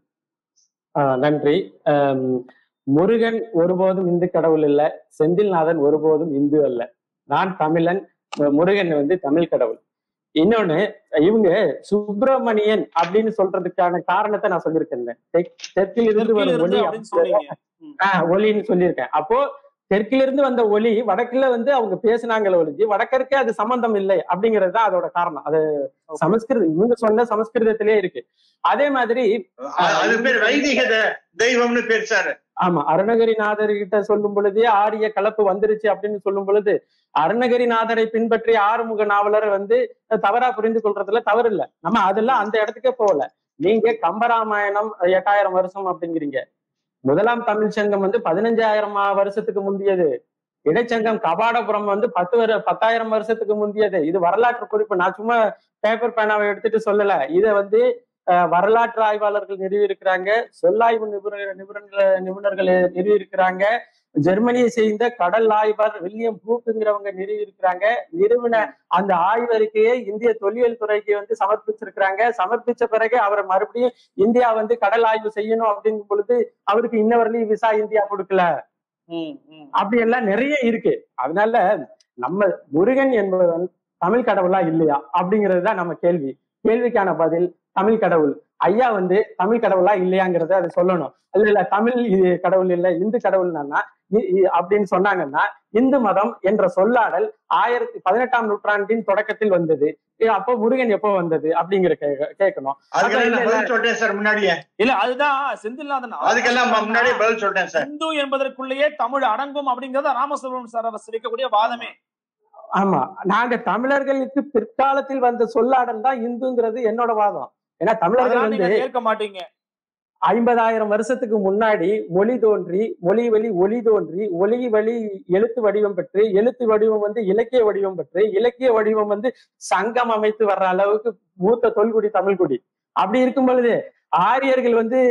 நன்றி. முருகன் ஒருபோதும் இந்து கடவுள் இல்ல, செந்தில்நாதன் ஒருபோதும் இந்து அல்ல. நான் தமிழன், முருகன் வந்து தமிழ் கடவுள். இன்னொன்னு, இவங்க சுப்பிரமணியன் அப்படின்னு சொல்றதுக்கான காரணத்தை நான் சொல்லியிருக்கேன். தெற்கில் இருந்து வரும் ஒளி ஆஹ் ஒளின்னு சொல்லியிருக்கேன். அப்போ தெற்கிலிருந்து வந்த ஒளி வடக்குல வந்து அவங்க பேசினாங்களே ஒழிஞ்சு வடக்கருக்கே அது சம்பந்தம் இல்லை அப்படிங்கிறது தான் அதோட காரணம். அது சமஸ்கிருதம், இவங்க சொன்ன சமஸ்கிருதத்திலே இருக்கு. அதே மாதிரி அது பேர் வைதிக தெய்வம்னு பேசாரு. ஆமா, அருணகிரிநாதர் கிட்ட சொல்லும் பொழுதே ஆரிய கலப்பு வந்துருச்சு அப்படின்னு சொல்லும் பொழுது அருணகிரிநாதரை பின்பற்றி ஆறுமுக நாவலரை வந்து தவறா புரிந்து கொள்றதுல தவறு இல்லை. நம்ம அதெல்லாம் அந்த இடத்துக்கே போகல. நீங்க கம்பராமாயணம் எட்டாயிரம் வருஷம் அப்படிங்கிறீங்க. முதலாம் தமிழ் சங்கம் வந்து பதினஞ்சாயிரம் வருஷத்துக்கு முந்தியது. இடைச்சங்கம் கபாடபுரம் வந்து பத்து வரு பத்தாயிரம் வருஷத்துக்கு முந்தியது. இது வரலாற்று குறிப்பு. நான் சும்மா பேப்பர் பேனாவை எடுத்துட்டு சொல்லல. இதை வந்து வரலாற்று ஆய்வாளர்கள் நிறுவி இருக்கிறாங்க, சொல்லாய்வு நிபுணர் நிபுணர்கள் நிபுணர்கள் நிறுவி இருக்கிறாங்க, ஜெர்மனியை சேர்ந்த கடல் ஆய்வர் வில்லியம் ப்ரூக்குங்கிறவங்க நிறுவி இருக்கிறாங்க. நிறுவன அந்த ஆய்வறிக்கையை இந்திய தொல்லியல் துறைக்கு வந்து சமர்ப்பிச்சிருக்கிறாங்க. சமர்ப்பிச்ச பிறகு அவரை மறுபடியும் இந்தியா வந்து கடல் ஆய்வு செய்யணும் அப்படிங்கும் பொழுது அவருக்கு இன்னவரையும் விசா இந்தியா கொடுக்கல. அப்படி எல்லாம் நிறைய இருக்கு. அதனால நம்ம முருகன் என்பவன் தமிழ் கடவுளா இல்லையா அப்படிங்கிறது தான் நம்ம கேள்வி. கேள்விக்கான பதில் தமிழ் கடவுள். ஐயா வந்து தமிழ் கடவுளா இல்லையாங்கிறத அதை சொல்லணும். இல்ல இல்ல தமிழ் கடவுள் இல்ல இந்து கடவுள்னா அப்படின்னு சொன்னாங்கன்னா, இந்து மதம் என்ற சொல்லாடல் ஆயிரத்தி பதினெட்டாம் நூற்றாண்டின் தொடக்கத்தில் வந்தது. அப்போ முருகன் எப்போ வந்தது அப்படிங்கிற கேட்கணும். முன்னாடியே இல்ல அதுதான் செந்தில்நாதன் அதுக்கெல்லாம் முன்னாடியே பதில் சொல்றேன் சார். இந்து என்பதற்குள்ளேயே தமிழ் அடங்கும் அப்படிங்கறத ராமசுப்ரமணியன் சார் வைக்கக்கூடிய வாதமே. ஆமா, நாங்க தமிழர்களுக்கு பிற்காலத்தில் வந்த சொல்லாடல் தான் இந்துங்கிறது என்னோட வாதம். ஏன்னா தமிழர்கள் வந்து ஏற்க மாட்டீங்க. ஐம்பதாயிரம் வருஷத்துக்கு முன்னாடி மொழி தோன்றி, மொழி வழி ஒளி தோன்றி, ஒளி வழி எழுத்து வடிவம் பெற்று, எழுத்து வடிவம் வந்து இலக்கிய வடிவம் பெற்று, இலக்கிய வடிவம் வந்து சங்கம் அமைத்து வர்ற அளவுக்கு மூத்த தொல்குடி தமிழ்குடி. அப்படி இருக்கும் பொழுது ஆரியர்கள் வந்து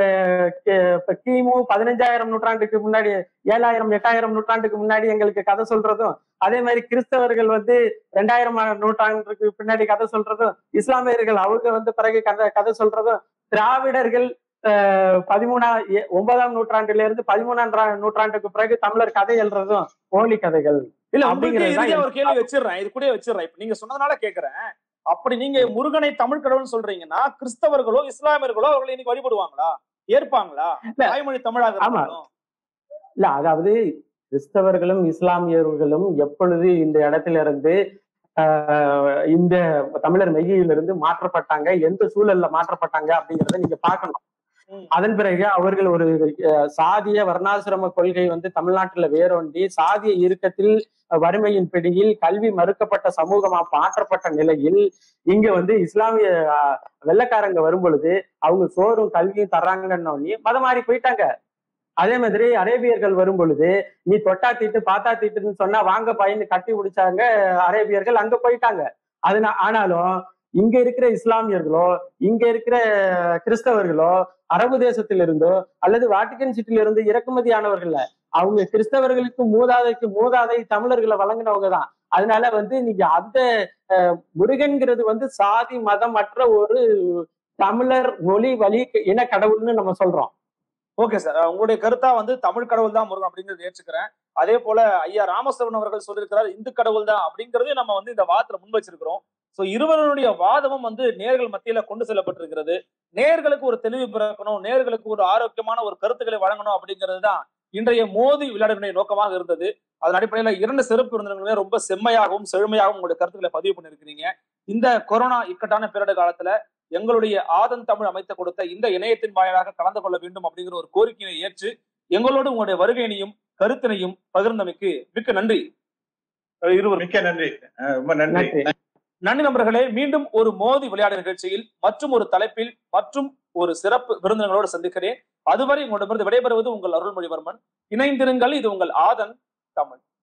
கிமு பதினஞ்சாயிரம் நூற்றாண்டுக்கு முன்னாடி, ஏழாயிரம் எட்டாயிரம் நூற்றாண்டுக்கு முன்னாடி எங்களுக்கு கதை சொல்றதும், அதே மாதிரி கிறிஸ்தவர்கள் வந்து ரெண்டாயிரம் நூற்றாண்டுக்கு பின்னாடி கதை சொல்றதும், இஸ்லாமியர்கள் அவங்க வந்து பிறகு கதை கதை சொல்றதும், திராவிடர்கள் பதிமூணா ஒன்பதாம் நூற்றாண்டுல இருந்து பதிமூணாம் நூற்றாண்டுக்கு பிறகு தமிழர் கதை எழுறதும் போலி கதைகள். இல்ல அப்படிங்கிறது ஒரு கேள்வி வச்சிடுறேன், இது கூட வச்சிடுறேன். இப்ப நீங்க சொன்னதுனால கேக்குறேன். அப்படி நீங்க முருகனை தமிழ் கடவுள்னு சொல்றீங்கன்னா, கிறிஸ்தவர்களோ இஸ்லாமியர்களோ அவர்களை இன்னைக்கு வழிபடுவாங்களா, ஏற்பாங்களா? தாய்மொழி தமிழாக இல்ல, அதாவது கிறிஸ்தவர்களும் இஸ்லாமியர்களும் எப்பொழுது இந்த இடத்துல இருந்து ஆஹ் இந்த தமிழர் மெய்யிலிருந்து மாற்றப்பட்டாங்க, எந்த சூழல்ல மாற்றப்பட்டாங்க அப்படிங்கிறத நீங்க பார்க்கணும். அதன் பிறகு அவர்கள் ஒரு சாதிய வர்ணாசிரம கொள்கை வந்து தமிழ்நாட்டுல வேரூன்றி சாதிய இறுக்கத்தில் வறுமையின் பிடியில் கல்வி மறுக்கப்பட்ட சமூகமா மாற்றப்பட்ட நிலையில் இங்க வந்து இஸ்லாமிய வெள்ளைக்காரங்க வரும் பொழுது அவங்க சோறும் கல்வியும் தர்றாங்கன்னு மதம் மாறி போயிட்டாங்க. அதே மாதிரி அரேபியர்கள் வரும் பொழுது நீ தொட்டா தீட்டு பாத்தா தீட்டுன்னு சொன்னா வாங்க பயந்து கட்டி பிடிச்சாங்க அரேபியர்கள், அங்க போயிட்டாங்க. அதனா ஆனாலும் இங்க இருக்கிற இஸ்லாமியர்களோ இங்க இருக்கிற கிறிஸ்தவர்களோ அரபு தேசத்திலிருந்தோ அல்லது வாட்டிகன் சிட்டில இருந்து இறக்குமதி ஆனவர்கள, அவங்க கிறிஸ்தவர்களுக்கு மூதாதைக்கு மூதாதை தமிழர்களை வழங்கினவங்க தான். அதனால வந்து நீங்க அந்த முருகன்கிறது வந்து சாதி மதம் மற்ற ஒரு தமிழர் மொழி வழி இன கடவுள்னு நம்ம சொல்றோம். ஓகே சார், உங்களுடைய கருத்தா வந்து தமிழ் கடவுள் தான் முருகன் அப்படிங்கிறது ஏற்றுக்கிறேன். அதே போல ஐயா ராமசவன் அவர்கள் சொல்லியிருக்கிறார் இந்து கடவுள் தான் அப்படிங்கறதே நம்ம வந்து இந்த வாதத்துல முன் வச்சிருக்கிறோம். சோ இருவருடைய வாதமும் வந்து நேர்கள் மத்தியில கொண்டு செல்லப்பட்டிருக்கிறது. நேர்களுக்கு ஒரு தெளிவு பிறக்கணும், நேர்களுக்கு ஒரு ஆரோக்கியமான ஒரு கருத்துக்களை வழங்கணும் அப்படிங்கிறது தான் இன்றைய மோதி விளையாடுடைய நோக்கமாக இருந்தது. அதன் அடிப்படையில இரண்டு சிறப்பு விருந்தினர்களுமே ரொம்ப செம்மையாகவும் செழுமையாகவும் உங்களுடைய கருத்துக்களை பதிவு பண்ணிருக்கிறீங்க. இந்த கொரோனா இக்கட்டான பேரிடர் காலத்துல எங்களுடைய ஆதன் தமிழ் அமைத்து கொடுத்த இந்த இணையத்தின் வாயிலாக கலந்து கொள்ள வேண்டும் அப்படிங்கிற ஒரு கோரிக்கையை ஏற்று எங்களோடு உங்களுடைய வருகையினையும் கருத்தினையும் பகிர்ந்தமைக்கு மிக்க நன்றி. இருவர் மிக்க நன்றி, ரொம்ப நன்றி. நன்றி நண்பர்களே. மீண்டும் ஒரு மோதி விளையாடு நிகழ்ச்சியில் மற்றும் ஒரு தலைப்பில் மற்றும் ஒரு சிறப்பு விருந்தினர்களோடு சந்திக்கிறேன். அதுவரை உங்களிடமிருந்து விடைபெறுவது உங்கள் அருள்மொழிவர்மன். இணைந்திருங்கள். இது உங்கள் ஆதன் தமிழ்.